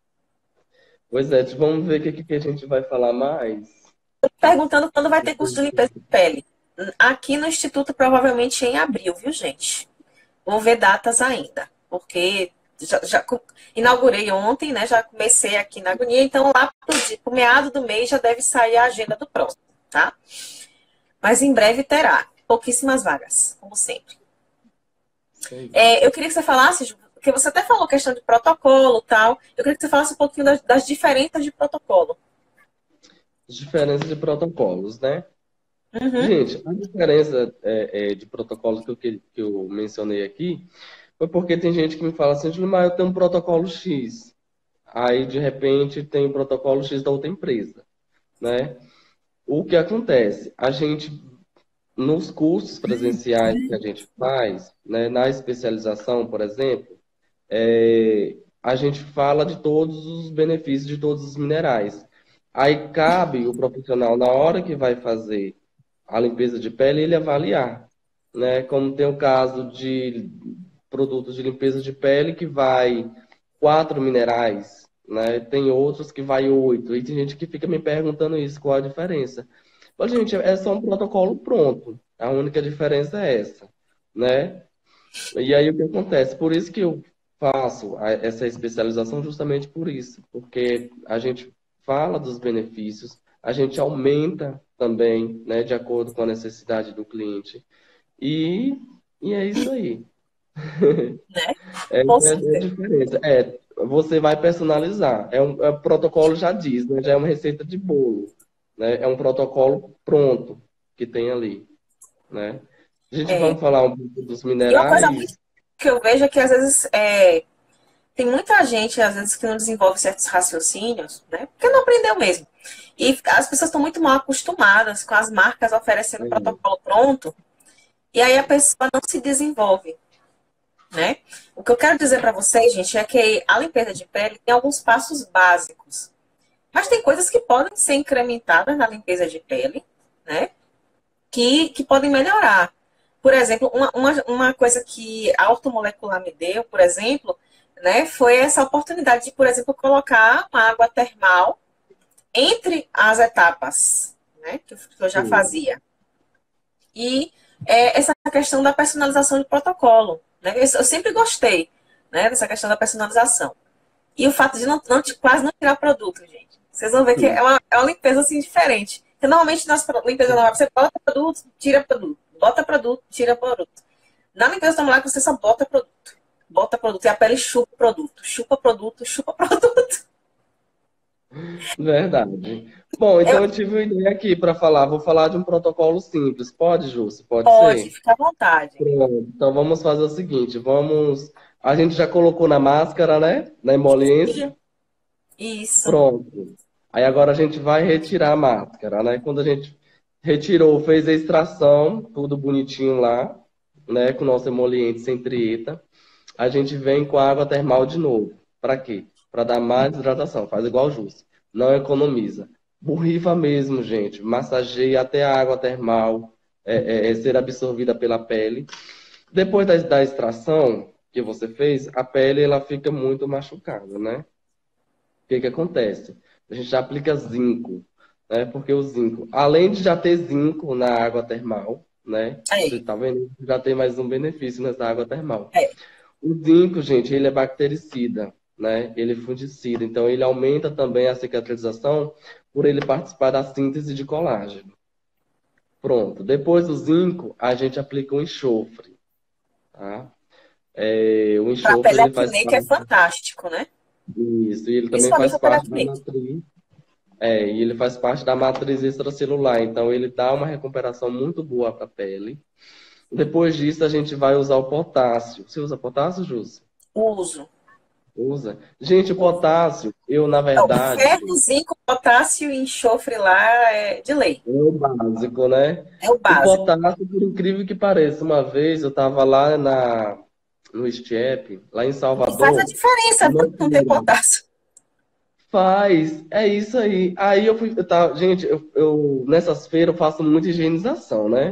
Pois é, vamos ver o que a gente vai falar mais. Perguntando quando vai ter curso de limpeza de pele. Aqui no Instituto, provavelmente em abril, viu, gente? Vou ver datas ainda, porque inaugurei ontem, né? Já comecei aqui na agonia, então lá pro meado do mês já deve sair a agenda do próximo, tá? Mas em breve terá. Pouquíssimas vagas, como sempre. Pois é. Eu queria que você falasse, Ju, porque você até falou questão de protocolo e tal. Eu queria que você falasse um pouquinho das diferenças de protocolo. Diferença de protocolos, né? Uhum. Gente, a diferença de protocolos que eu mencionei aqui foi porque tem gente que me fala assim, mas eu tenho um protocolo X. Aí, de repente, tem o protocolo X da outra empresa, né? O que acontece? A gente, nos cursos presenciais que a gente faz, né, na especialização, por exemplo, a gente fala de todos os benefícios de todos os minerais. Aí cabe o profissional, na hora que vai fazer a limpeza de pele, ele avaliar, né? Como tem o caso de produtos de limpeza de pele que vai 4 minerais, né? Tem outros que vai 8. E tem gente que fica me perguntando isso, qual a diferença? Mas, gente, é só um protocolo pronto. A única diferença é essa, né? E aí o que acontece? Por isso que eu faço essa especialização justamente por isso, porque a gente fala dos benefícios, a gente aumenta também, né, de acordo com a necessidade do cliente. E, e é isso aí. Né? Com Essa é a certeza. diferença. Você vai personalizar. O protocolo já diz, né? Já é uma receita de bolo, né? É um protocolo pronto que tem ali, né? A gente É. vamos falar um pouco dos E uma coisa muito minerais. que eu vejo é que às vezes tem muita gente, às vezes, que não desenvolve certos raciocínios, né? Porque não aprendeu mesmo. E as pessoas estão muito mal acostumadas com as marcas oferecendo protocolo pronto, e aí a pessoa não se desenvolve, né? O que eu quero dizer para vocês, gente, é que a limpeza de pele tem alguns passos básicos. Mas tem coisas que podem ser incrementadas na limpeza de pele, né? Que podem melhorar. Por exemplo, uma coisa que a ortomolecular me deu, por exemplo, né, foi essa oportunidade de, por exemplo, colocar uma água termal entre as etapas, né, que eu já Sim. fazia. E essa questão da personalização de protocolo. Né? Eu sempre gostei, né, dessa questão da personalização. E o fato de quase não tirar produto, gente. Vocês vão ver que é uma limpeza assim diferente. Porque normalmente nas limpezas normais você bota produto, tira produto. Bota produto, tira produto. Na limpeza automolar você só bota produto. Bota produto. E a pele chupa produto. Chupa produto, chupa produto. Verdade. Bom, Eu, então eu tive uma ideia aqui para falar. Vou falar de um protocolo simples. Pode, Júcio? Pode pode, ser? fica à vontade. Pronto. Então vamos fazer o seguinte. Vamos. A gente já colocou na máscara, né? Na emoliência. Isso. Pronto. Aí agora a gente vai retirar a máscara, né? Quando a gente retirou, fez a extração, tudo bonitinho lá, né? Com o nosso emoliente sem trieta. A gente vem com a água termal de novo. Para quê? Para dar mais hidratação. Faz igual o Jus. Não economiza. Borrifa mesmo, gente. Massageia até a água termal ser absorvida pela pele. Depois da extração que você fez, a pele ela fica muito machucada, né? O que que acontece? A gente já aplica zinco, né? Porque o zinco, além de já ter zinco na água termal, né? Você É, tá vendo? Já tem mais um benefício nessa água termal. é. O zinco, gente, ele é bactericida, né? Ele é fungicida, então ele aumenta também a cicatrização por ele participar da síntese de colágeno. Pronto. Depois do zinco, a gente aplica o enxofre, tá? O Para enxofre, pele ele faz acne, que é parte fantástico, né? disso, e ele também Principalmente faz a pele parte da acne. matriz, e ele faz parte da matriz extracelular, então ele dá uma recuperação muito boa para a pele. Depois disso, a gente vai usar o potássio. Você usa potássio, Júlio? Uso. Usa. Gente, o Uso. potássio, eu, na Então, verdade, ferro, zinco, potássio e enxofre lá é de lei. é o básico, né? É o O básico. potássio, por incrível que pareça, uma vez eu estava lá no STEP, lá em E faz a Salvador, diferença, uma viu? Não ter feira. potássio. Faz, é isso aí. Aí eu fui, gente, nessas feiras eu faço muita higienização, né?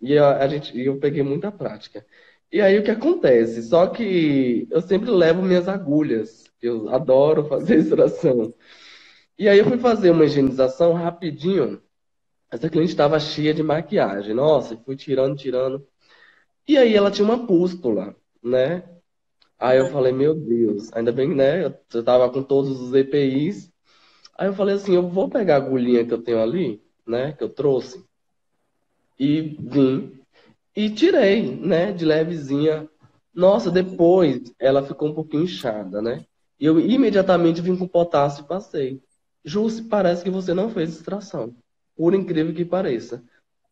eu peguei muita prática. E aí o que acontece? Só que eu sempre levo minhas agulhas. Eu adoro fazer extração. E aí eu fui fazer uma higienização rapidinho. Essa cliente estava cheia de maquiagem. Nossa, fui tirando, tirando. E aí ela tinha uma pústula, né? Aí eu Uhum. falei, meu Deus, ainda bem, né? Eu tava com todos os EPIs. Aí eu falei assim, eu vou pegar a agulhinha que eu tenho ali, né? Que eu trouxe. E vim e tirei, né? De levezinha. Nossa, depois ela ficou um pouquinho inchada, né? E eu imediatamente vim com potássio e passei. Jússi, parece que você não fez extração. Por incrível que pareça.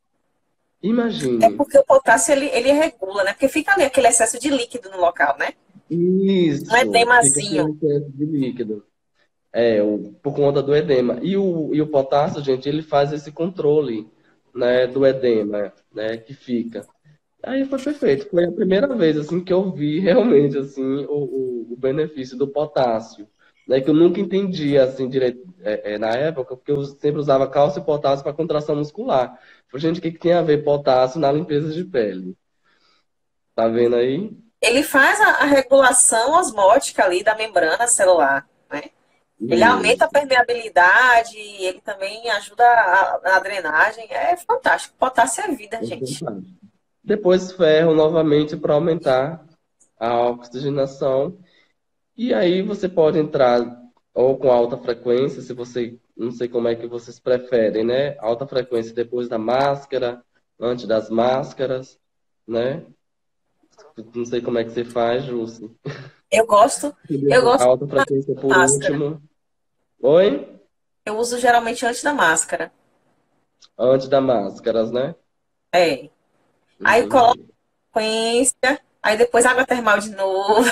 É Imagine. porque o potássio, ele regula, né? Porque fica ali aquele excesso de líquido no local, né? Um Isso, fica edemazinho. aquele excesso de líquido. Por conta do edema. E o potássio, gente, ele faz esse controle, né, do edema, né, que fica. Aí foi perfeito. Foi a primeira vez, assim, que eu vi realmente, assim, o benefício do potássio. Né, que eu nunca entendia, assim, direito, na época, porque eu sempre usava cálcio e potássio para contração muscular. Falei, gente, o que tem a ver potássio na limpeza de pele? Tá vendo aí? Ele faz a regulação osmótica ali da membrana celular, né? Ele aumenta a Isso. permeabilidade, ele também ajuda a drenagem. É fantástico. Potássio é vida, É gente. verdade. Depois ferro novamente para aumentar a oxigenação. E aí você pode entrar ou com alta frequência, se você, não sei como é que vocês preferem, né? Alta frequência depois da máscara, antes das máscaras, né? Não sei como é que você faz, Jússi. Eu gosto, eu gosto Alta frequência de por máscara. último. Oi? Eu uso geralmente antes da máscara. Antes das máscaras, né? É. Aí coloco Entendi. frequência, aí depois água termal de novo.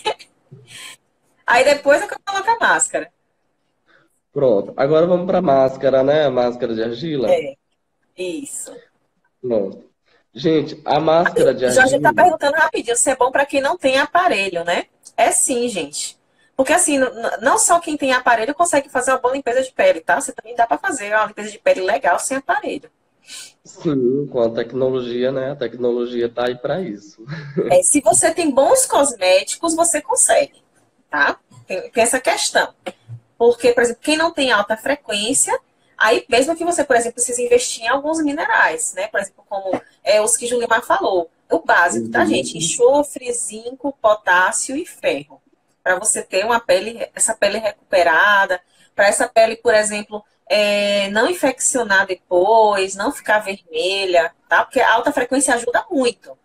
Aí depois é que eu coloco a máscara. Pronto. Agora vamos para a máscara, né? A máscara de argila. É, isso. Pronto. Gente, a máscara de Jorge está argila. perguntando rapidinho se é bom para quem não tem aparelho, né? É sim, gente. Porque assim, não só quem tem aparelho consegue fazer uma boa limpeza de pele, tá? Você também dá para fazer uma limpeza de pele legal sem aparelho. Sim, com a tecnologia, né? A tecnologia tá aí para isso. É, se você tem bons cosméticos, você consegue, tá? Tem essa questão. Porque, por exemplo, quem não tem alta frequência, aí mesmo que você, por exemplo, precise investir em alguns minerais, né? Por exemplo, como os que Julimar falou. O básico, tá, gente? Uhum. Enxofre, zinco, potássio e ferro. Para você ter uma pele, essa pele recuperada, para essa pele, por exemplo, não infeccionar depois, não ficar vermelha, tá? Porque a alta frequência ajuda muito.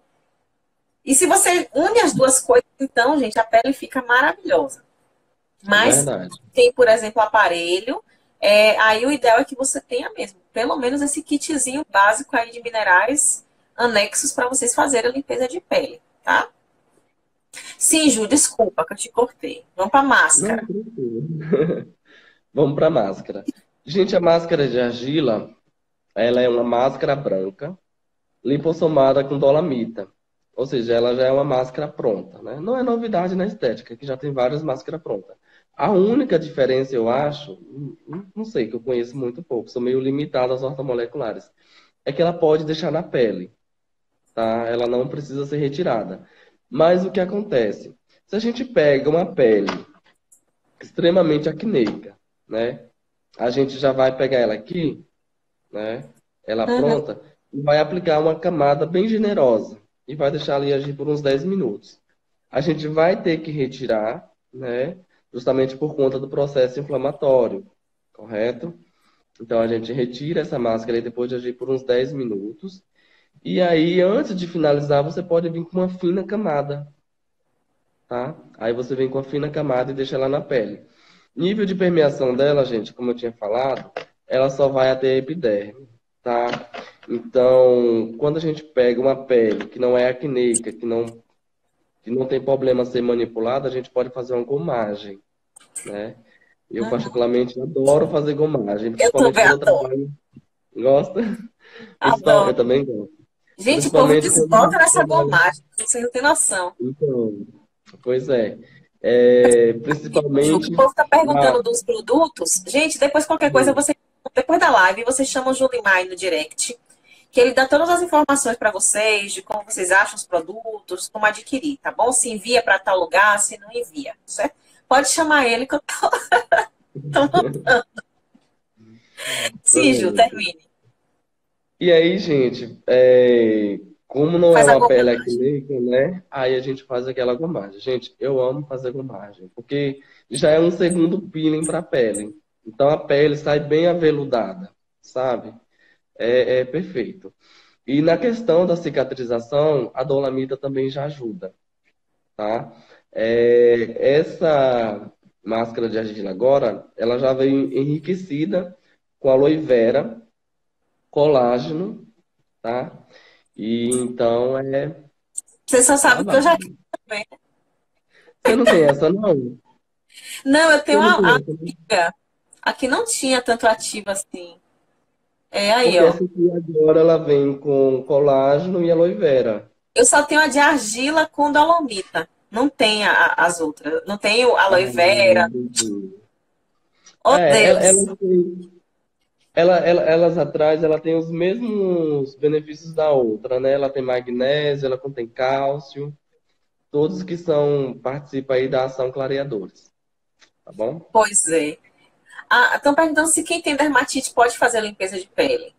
E se você une as duas coisas, então, gente, a pele fica maravilhosa. Mas Verdade. tem, por exemplo, aparelho, aí o ideal é que você tenha mesmo, pelo menos esse kitzinho básico aí de minerais anexos para vocês fazerem a limpeza de pele, tá? Sim, Ju, desculpa que eu te cortei. Vamos para Não, máscara. tranquilo. Vamos para a máscara. Gente, a máscara de argila, ela é uma máscara branca, lipossomada com dolamita. Ou seja, ela já é uma máscara pronta, né? Não é novidade na estética, que já tem várias máscaras prontas. A única diferença, eu acho, não sei, que eu conheço muito pouco, sou meio limitado às ortomoleculares, é que ela pode deixar na pele, tá? Ela não precisa ser retirada. Mas o que acontece? Se a gente pega uma pele extremamente acneica, né? A gente já vai pegar ela aqui, né? Ela Uhum. pronta, e vai aplicar uma camada bem generosa e vai deixar ali agir por uns 10 minutos. A gente vai ter que retirar, né? Justamente por conta do processo inflamatório, correto? Então a gente retira essa máscara aí depois de agir por uns 10 minutos. E aí, antes de finalizar, você pode vir com uma fina camada, tá? Aí você vem com a fina camada e deixa ela na pele. Nível de permeação dela, gente, como eu tinha falado, ela só vai até a epiderme, tá? Então, quando a gente pega uma pele que não é acneica, que não tem problema ser manipulada, a gente pode fazer uma gomagem, né? Eu, particularmente, adoro fazer gomagem, Eu principalmente também quando eu adoro. trabalho. Gosta? Eu Adoro. também gosto. Gente, o povo Principalmente quando desbota eu nessa trabalho. gomagem. Você não tem noção. Então, pois é. Ju, o Principalmente. povo tá na- perguntando dos produtos. Gente, depois qualquer coisa, depois da live, você chama o Julimar aí no direct. que ele dá todas as informações para vocês de como vocês acham os produtos, como adquirir, tá bom? Se envia para tal lugar, se não envia, certo? Pode chamar ele que eu tô montando. Sim, Ju, Pronto. termine. E aí, gente, como não é Faz a uma pele gomagem. acrílica, né? Aí a gente faz aquela gomagem. Gente, eu amo fazer gomagem, porque já é um segundo peeling para a pele. Então a pele sai bem aveludada, sabe? É perfeito. E na questão da cicatrização, a dolamita também já ajuda, tá? Essa máscara de argila agora, ela já veio enriquecida com aloe vera, colágeno, tá? E então Vocês só sabem que eu já babado. quis também. Você não tem essa, não? Não, eu tenho Você não tem uma essa, não? amiga. Aqui não tinha tanto ativo assim. É aí, Porque ó. essa aqui agora ela vem com colágeno e aloe vera. Eu só tenho a de argila com dolomita. Não tem as outras. Não tenho Ah, aloe vera. entendi. Oh, Elas Deus. têm, elas atrás, ela tem os mesmos benefícios da outra, né? Ela tem magnésio, ela contém cálcio, todos que participam aí da ação clareadores, tá bom? Pois é. Ah, estão perguntando se quem tem dermatite pode fazer a limpeza de pele.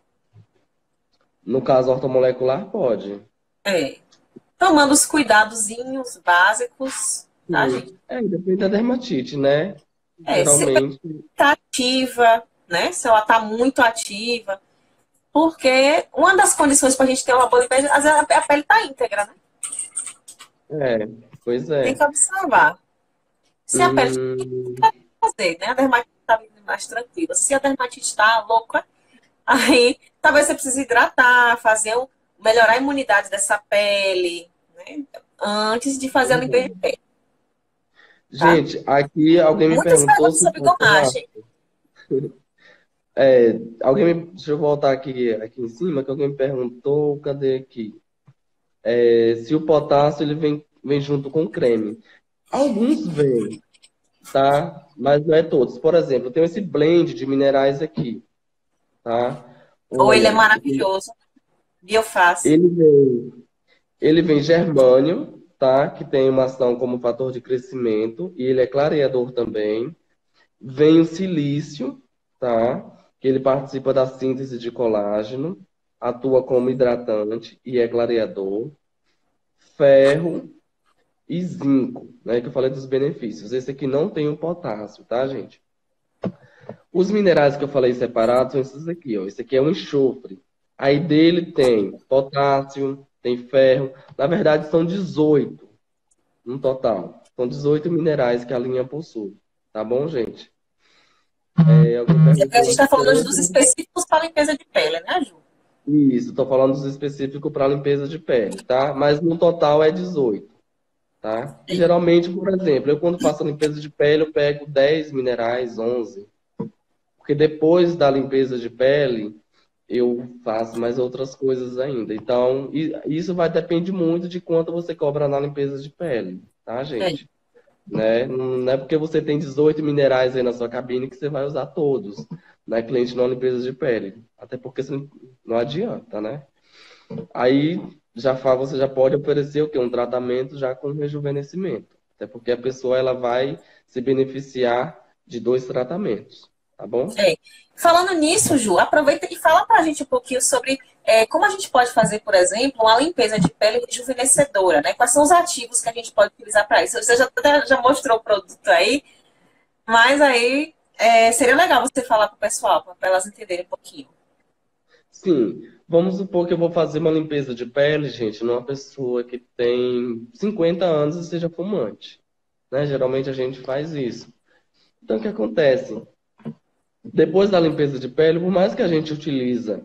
No caso ortomolecular, pode. É. Tomando os cuidadozinhos básicos, tá, gente? Sim. Depende da dermatite, né? É, se a pele Geralmente, tá ativa, né? Se ela tá muito ativa. Porque uma das condições para a gente ter uma boa limpeza, às vezes a pele tá íntegra, né? é, pois Tem é. que observar. Se a pele Hum, fazer, né? A dermatite tá vindo mais tranquila. Se a dermatite está louca, aí talvez você precise hidratar, melhorar a imunidade dessa pele, né? Antes de fazer a limpeza de pele, tá? gente, aqui alguém me Muitas perguntou perguntas se o sobre potássio. gomagem. Deixa eu voltar aqui em cima, que alguém me perguntou, cadê aqui? Se o potássio ele vem junto com o creme. Alguns vêm, tá? Mas não é todos. Por exemplo, eu tenho esse blend de minerais aqui, tá? Ou ele é Olha, maravilhoso, biofaz. ele vem, ele vem germânio, tá? Que tem uma ação como fator de crescimento e ele é clareador também. Vem o silício, tá? Que ele participa da síntese de colágeno, atua como hidratante e é clareador. Ferro e zinco, né? Que eu falei dos benefícios. Esse aqui não tem o potássio, tá, gente? Os minerais que eu falei separados são esses aqui, ó. Esse aqui é um enxofre. Aí dele tem potássio, tem ferro. Na verdade, são 18 no total. São 18 minerais que a linha possui. Tá bom, gente? Alguém A gente perguntou está falando hoje dos sobre. específicos para limpeza de pele, né, Ju? Isso, estou falando dos específicos para limpeza de pele, tá? Mas no total é 18, tá? E geralmente, por exemplo, eu quando faço a limpeza de pele, eu pego 10 minerais, 11. Porque depois da limpeza de pele, eu faço mais outras coisas ainda. Então, isso vai depender muito de quanto você cobra na limpeza de pele, tá, É. gente? Né? Não é porque você tem 18 minerais aí na sua cabine que você vai usar todos, né? Cliente não limpeza de pele. Até porque não adianta, né? Aí você já pode oferecer o quê? Um tratamento já com rejuvenescimento. Até porque a pessoa ela vai se beneficiar de dois tratamentos, tá bom? É. Falando nisso, Ju, aproveita e fala pra gente um pouquinho sobre como a gente pode fazer, por exemplo, uma limpeza de pele rejuvenescedora, né? Quais são os ativos que a gente pode utilizar para isso? Você já mostrou o produto aí, mas aí seria legal você falar pro pessoal, para elas entenderem um pouquinho. Sim, vamos supor que eu vou fazer uma limpeza de pele, gente, numa pessoa que tem 50 anos e seja fumante, né? Geralmente a gente faz isso. Então, o que acontece? Depois da limpeza de pele, por mais que a gente utiliza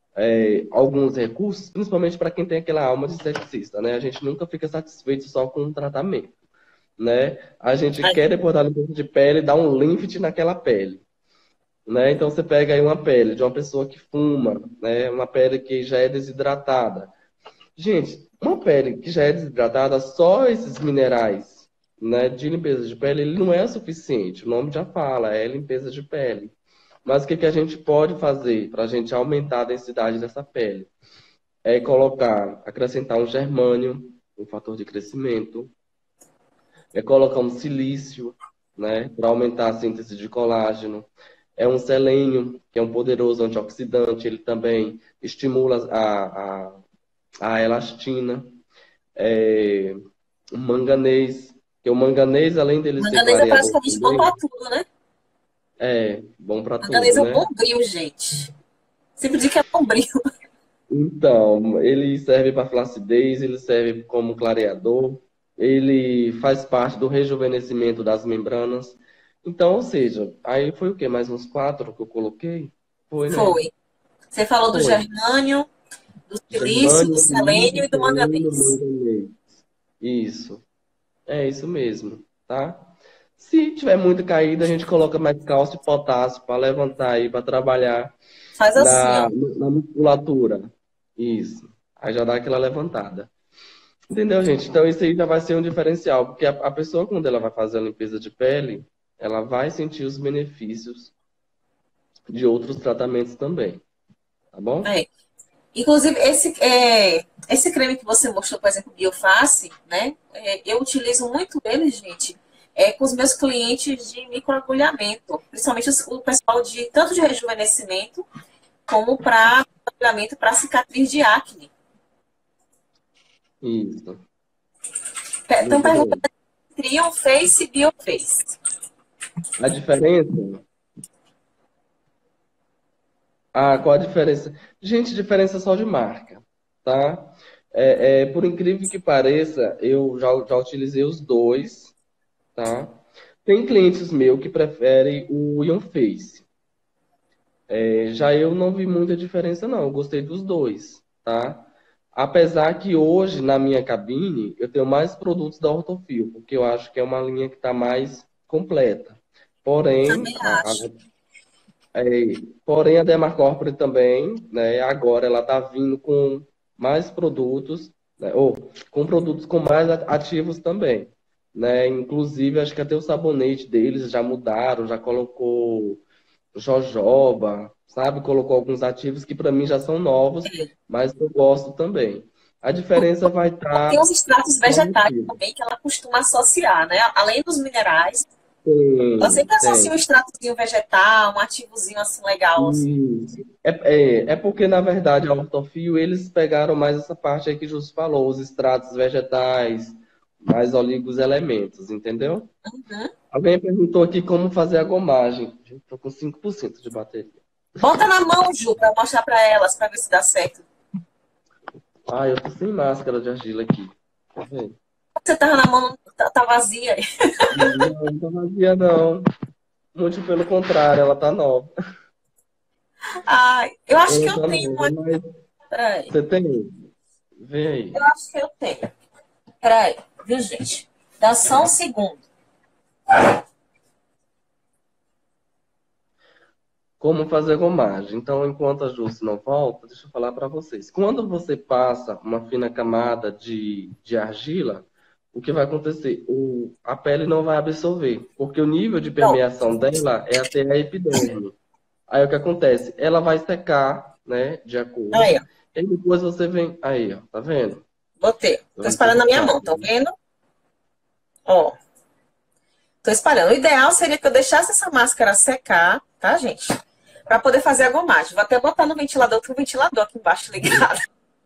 alguns recursos, principalmente para quem tem aquela alma de esteticista, né? A gente nunca fica satisfeito só com o tratamento, né? A gente Ai, quer, depois da limpeza de pele, dar um lift naquela pele, né? Então, você pega aí uma pele de uma pessoa que fuma, né? Uma pele que já é desidratada. Gente, uma pele que já é desidratada, só esses minerais, né, de limpeza de pele, ele não é suficiente. O nome já fala, é limpeza de pele. Mas o que que a gente pode fazer para a gente aumentar a densidade dessa pele? É colocar, acrescentar um germânio, um fator de crescimento, é colocar um silício, né, para aumentar a síntese de colágeno. É um selênio, que é um poderoso antioxidante, ele também estimula a elastina. É, o manganês, que o manganês, além dele ser Manganês é clareador praticamente bom também, pra tudo, né? é bom para Manganês tudo, é um né? bombril, gente. Sempre digo que é bombril. Então, ele serve para flacidez, ele serve como clareador, ele faz parte do rejuvenescimento das membranas. Então, ou seja, aí foi o quê? Mais uns quatro que eu coloquei? Foi, né? Foi. Você falou do Foi. germânio, do silício, do Germânio, selênio silício, e do selênio, manganês. manganês. Isso. É isso mesmo, tá? Se tiver muito caído, a gente coloca mais cálcio e potássio para levantar aí, para trabalhar Faz assim, ó. na musculatura. Isso. Aí já dá aquela levantada. Entendeu, gente? Então isso aí já vai ser um diferencial, porque a pessoa, quando ela vai fazer a limpeza de pele, ela vai sentir os benefícios de outros tratamentos também, tá bom? É. Inclusive, esse creme que você mostrou, por exemplo, Bioface, né? Eu utilizo muito ele, gente, com os meus clientes de microagulhamento. Principalmente o pessoal de tanto de rejuvenescimento como para agulhamento para cicatriz de acne. Isso. Então, Muito pergunta bem. entre o Face e Bioface. A diferença? Ah, qual a diferença? Gente, diferença só de marca, tá? Por incrível que pareça, eu já utilizei os dois, tá? Tem clientes meus que preferem o Ion Face. Já eu não vi muita diferença, não. Eu gostei dos dois, tá? Apesar que hoje, na minha cabine, eu tenho mais produtos da Ortofil, porque eu acho que é uma linha que está mais completa. Porém, Também acho. porém, a Dermacorp também, né, agora ela está vindo com mais produtos, né, ou com produtos com mais ativos também. Né? Inclusive, acho que até o sabonete deles já mudaram, já colocou jojoba, sabe? Colocou alguns ativos que para mim já são novos, mas eu gosto também. A diferença vai estar Tem os extratos no vegetais ativo. também que ela costuma associar, né? Além dos minerais, ela Tem, sempre associa um tem. extratozinho vegetal, um ativozinho assim legal, assim. Isso. É porque, na verdade, a Ortofio, eles pegaram mais essa parte aí que o Jus falou, os extratos vegetais, mais elementos, entendeu? Uhum. Alguém perguntou aqui como fazer a gomagem. Estou com 5% de bateria. Bota na mão, Ju, pra mostrar pra elas, pra ver se dá certo. Ah, eu tô sem máscara de argila aqui. Tá vendo? Você tava na mão, tá vazia. Não, não tá vazia, não. Muito pelo contrário, ela tá nova. Ai, eu acho que Ela eu tá tenho nova, uma. mas Peraí. você tem? Vê aí. Eu acho que eu tenho. Peraí, viu, gente? Dá só um segundo. Como fazer gomagem? Então, enquanto a Júcia não volta, deixa eu falar para vocês. Quando você passa uma fina camada de argila, o que vai acontecer? A pele não vai absorver, porque o nível de Pronto. permeação dela é até a epiderme. Aí o que acontece? Ela vai secar, né, de Aí, acordo. ó. E depois você vem. Aí, ó, tá vendo? Botei. Tô Vai espalhando na minha secar. mão, tá vendo? Ó. Tô espalhando. O ideal seria que eu deixasse essa máscara secar, tá, gente? Pra poder fazer a gomagem. Vou até botar no ventilador, tem um ventilador aqui embaixo ligado.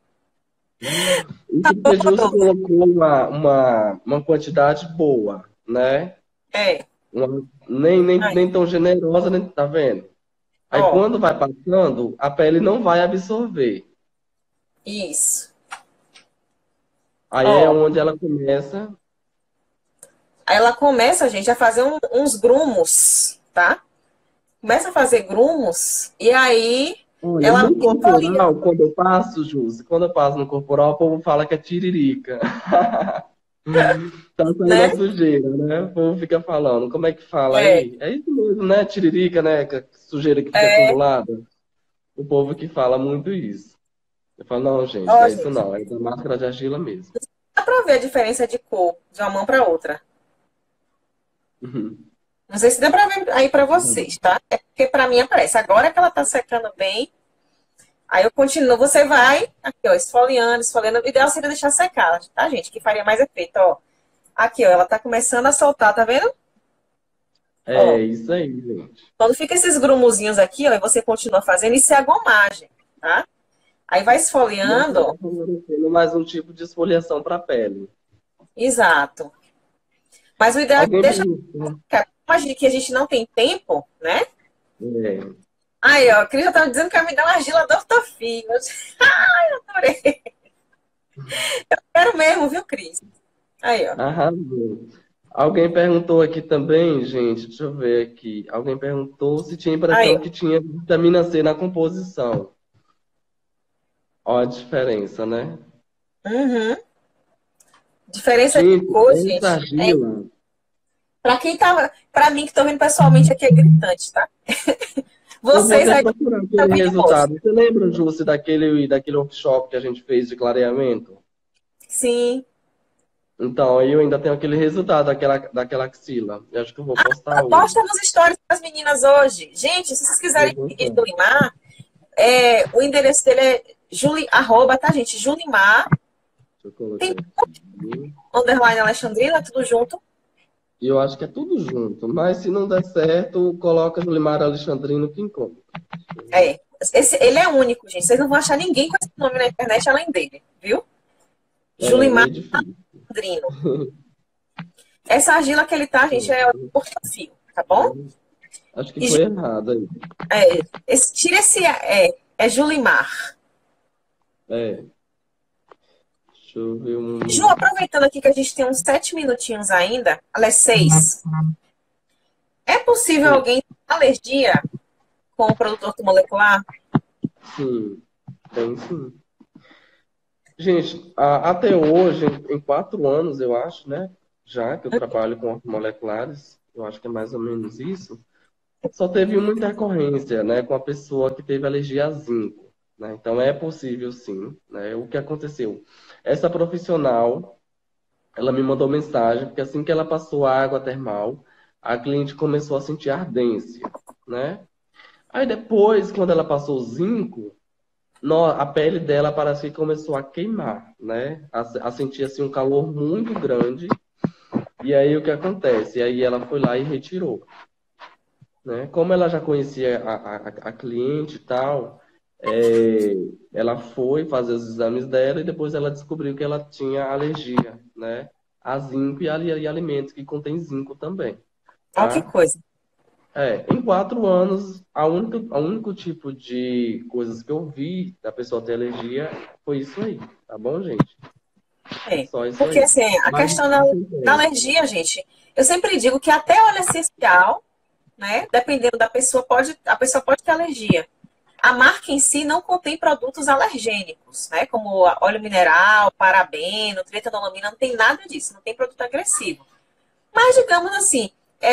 Isso porque Júcio colocou uma quantidade boa, né? É. Aí, Nem tão generosa, nem, tá vendo? Aí ó. quando vai passando, a pele não vai absorver. Isso. Aí é Ó. onde ela começa. Aí ela começa, gente, a fazer uns grumos, tá? Começa a fazer grumos e aí Olha, ela no entolia. corporal, quando eu passo, Júcio, quando eu passo no corporal, o povo fala que é tiririca. Tá saindo a Né? sujeira, né? O povo fica falando. Como é que fala É, aí? É isso mesmo, né? Tiririca, né? Que sujeira que fica é. acumulada. O povo que fala muito isso. Eu falo, não, gente, não Ó, é isso gente, não. É da máscara de argila mesmo. dá pra ver a diferença de cor de uma mão pra outra, Não sei se deu pra ver aí pra vocês, tá? É porque pra mim aparece. Agora que ela tá secando bem, aí eu continuo. Você vai, aqui, ó, esfoliando, esfoliando. O ideal seria deixar secar, tá, gente? Que faria mais efeito, ó. Aqui, ó, ela tá começando a soltar, tá vendo? É Ó, isso aí, gente. quando fica esses grumuzinhos aqui, ó, e você continua fazendo, isso é a gomagem, tá? Aí vai E esfoliando, acaba ó. favorecendo mais um tipo de esfoliação para a pele. Exato. Mas o ideal é Alguém deixar. perguntou. Imagina que a gente não tem tempo, né? É, Aí, ó, a Cris já tava dizendo que vai me dar uma argila do Ortofino. Ai, eu adorei. Quero mesmo, viu, Cris? Aí, ó. arrasou. Alguém perguntou aqui também, gente, deixa eu ver aqui. Alguém perguntou se tinha Aí, impressão ó. que tinha vitamina C na composição. Ó a diferença, né? Uhum. Diferença de Gente, cor, essa gente. É, argila. pra quem tava. Pra mim que tô vendo pessoalmente aqui é gritante, tá? Eu vou Vocês até aí procurar eu aquele vi de moço. resultado. Você lembra, Jússi, daquele workshop que a gente fez de clareamento? Sim. Então, aí eu ainda tenho aquele resultado daquela axila. Eu acho que eu vou postar hoje. Posta nos stories das meninas hoje. Gente, se vocês Vou quiserem seguir postar. Julimar, o endereço dele é arroba, tá, gente? Julimar, Deixa eu tem colocar aqui. underline Alexandrina, tudo junto. E eu acho que é tudo junto. Mas se não der certo, coloca Julimar Alexandrino que encontra. É. Ele é único, gente. Vocês não vão achar ninguém com esse nome na internet além dele, viu? É Julimar meio difícil. Alexandrino. Essa argila que ele tá, gente, é o portofio, tá bom? Acho que E foi errado aí. tira esse é Julimar. É. Deixa eu ver Ju, aproveitando aqui que a gente tem uns 7 minutinhos ainda, aliás, 6. É possível alguém ter alergia com o produto ortomolecular? Sim, tem sim. Gente, até hoje, em 4 anos, eu acho, né? Já que eu trabalho com ortomoleculares, eu acho que é mais ou menos isso. Só teve uma intercorrência, né, com a pessoa que teve alergia a zinco, né? Então é possível sim, né? O que aconteceu? Essa profissional, ela me mandou mensagem porque assim que ela passou a água termal, a cliente começou a sentir ardência, né? Aí depois, quando ela passou o zinco, a pele dela parece que começou a queimar, né? A sentir assim um calor muito grande. E aí o que acontece? E aí ela foi lá e retirou, né? Como ela já conhecia a cliente e tal, é, ela foi fazer os exames dela e depois ela descobriu que ela tinha alergia, né? A zinco e alimentos que contêm zinco também, Olha que tá? coisa. Em 4 anos, a único tipo de coisas que eu vi da pessoa ter alergia foi isso aí, tá bom, gente? É. Só isso Porque, aí. assim, a Mas questão da acontece. alergia, gente, eu sempre digo que até óleo essencial, né, dependendo da pessoa, a pessoa pode ter alergia. A marca em si não contém produtos alergênicos, né, como óleo mineral, parabeno, trietanolamina, não tem nada disso, não tem produto agressivo. Mas, digamos assim,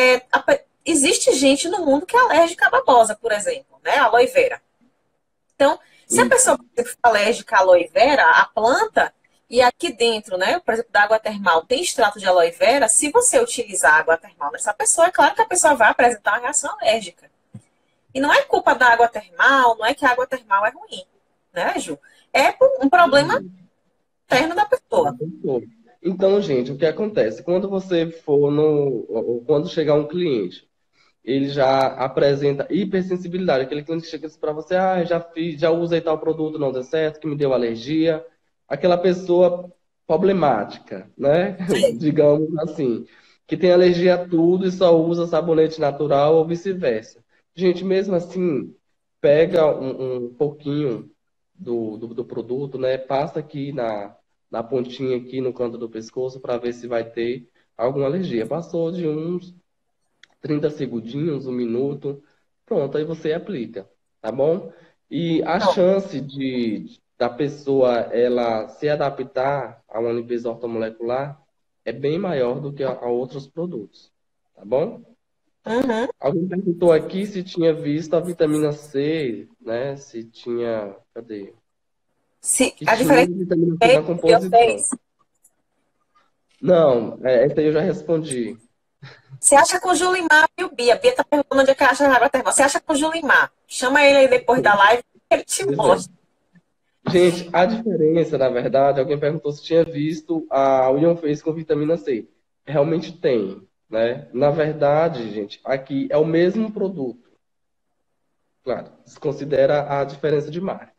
existe gente no mundo que é alérgica à babosa, por exemplo, né, aloe vera. Então, se a Isso. pessoa por exemplo, for alérgica à aloe vera, a planta, e aqui dentro, né, por exemplo, da água termal tem extrato de aloe vera, se você utilizar água termal nessa pessoa, é claro que a pessoa vai apresentar uma reação alérgica. E não é culpa da água termal, não é que a água termal é ruim, né, Ju? É um problema interno da pessoa. Então, gente, o que acontece? Quando você for ou quando chegar um cliente, ele já apresenta hipersensibilidade. Aquele cliente que chega para você, já fiz, já usei tal produto, não deu certo, que me deu alergia. Aquela pessoa problemática, né? Digamos assim, que tem alergia a tudo e só usa sabonete natural ou vice-versa. Gente, mesmo assim, pega um pouquinho do produto, né? Passa aqui na pontinha aqui no canto do pescoço para ver se vai ter alguma alergia. Passou de uns 30 segundinhos, 1 minuto, pronto, aí você aplica, tá bom? E a Não. chance da pessoa ela se adaptar a uma limpeza ortomolecular é bem maior do que a outros produtos, tá bom? Uhum. Alguém perguntou aqui se tinha visto a vitamina C, né? Se tinha, cadê? Se, Que a tinha diferença vitamina C é na que eu composição. fez. Não, essa aí eu já respondi. Você acha com o Julimar, viu, Bia? Bia tá perguntando onde é que acha a água termal. Você acha com o Julimar? Chama ele aí depois da live que ele te Pois é. mostra. Gente, a diferença, na verdade, alguém perguntou se tinha visto a Union Face com vitamina C. Realmente tem, né? Na verdade, gente, aqui é o mesmo produto. Claro, desconsidera a diferença de marca.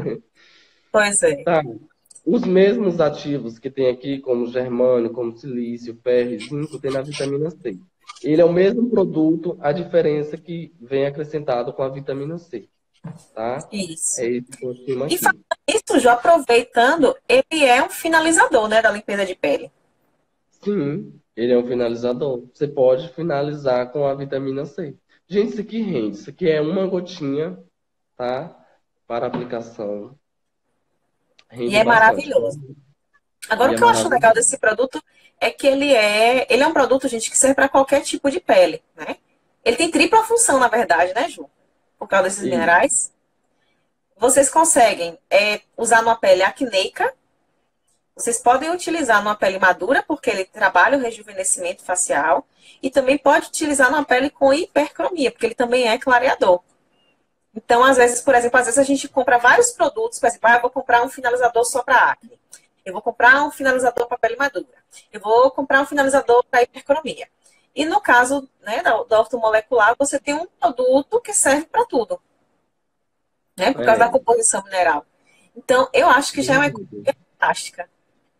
Pois é. Tá? Os mesmos ativos que tem aqui, como germânio, como silício, ferro e zinco, tem na vitamina C. Ele é o mesmo produto, a diferença que vem acrescentado com a vitamina C, tá? É Isso. esse por cima E falando aqui. isso, já aproveitando, ele é um finalizador, né, da limpeza de pele. Sim, ele é um finalizador. Você pode finalizar com a vitamina C. Gente, isso aqui rende. Isso aqui é uma gotinha, tá? Para aplicação. E Rende é bastante. maravilhoso. Agora, E o é que eu acho legal maravilhoso. desse produto é que ele é um produto, gente, que serve para qualquer tipo de pele, né? Ele tem tripla função, na verdade, né, Ju? Por causa desses Isso. minerais. Vocês conseguem usar numa pele acneica. Vocês podem utilizar numa pele madura, porque ele trabalha o rejuvenescimento facial. E também pode utilizar numa pele com hipercromia, porque ele também é clareador. Então, às vezes, por exemplo, às vezes a gente compra vários produtos, por exemplo, eu vou comprar um finalizador só para acne. Eu vou comprar um finalizador para pele madura. Eu vou comprar um finalizador para hipercromia. E no caso, né, da ortomolecular, você tem um produto que serve para tudo, né? Por causa da É, composição mineral. Então, eu acho que já é uma economia fantástica.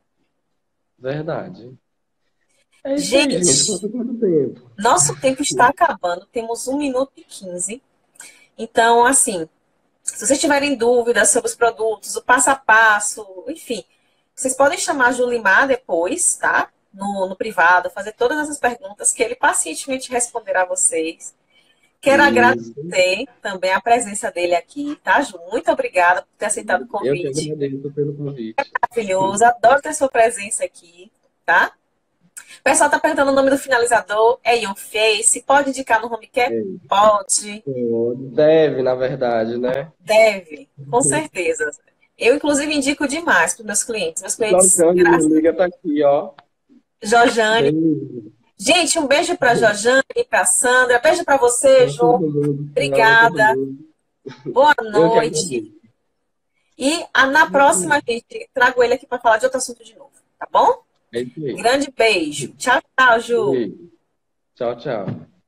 verdade. É isso aí, gente. Gente, Falta quanto tempo? nosso tempo está acabando. Temos 1 minuto e 15. Então, assim, se vocês tiverem dúvidas sobre os produtos, o passo a passo, enfim, vocês podem chamar a Julimar depois, tá? No privado, fazer todas essas perguntas que ele pacientemente responderá a vocês. Quero Isso. agradecer também a presença dele aqui, tá, Ju? Muito obrigada por ter aceitado o Eu que convite. agradeço pelo convite. Maravilhoso, adoro ter sua presença aqui, tá? O pessoal está perguntando o nome do finalizador, é Ion Face. Pode indicar no home care? É, Pode, deve, na verdade, né? deve, com certeza. Eu, inclusive, indico demais para os meus clientes. Meus clientes, Jojane, minha graças amiga, tá aqui, ó. a Jojane. Beijo. Gente, um beijo para Jojane, para Sandra. Beijo para você, Pra Ju. todo mundo. Ela é todo Obrigada. mundo. Boa Eu que noite. agradeço. E na próxima, gente, trago ele aqui para falar de outro assunto de novo, tá bom? É isso aí. Grande beijo. Tchau, tchau, Ju. Beijo. Tchau, tchau.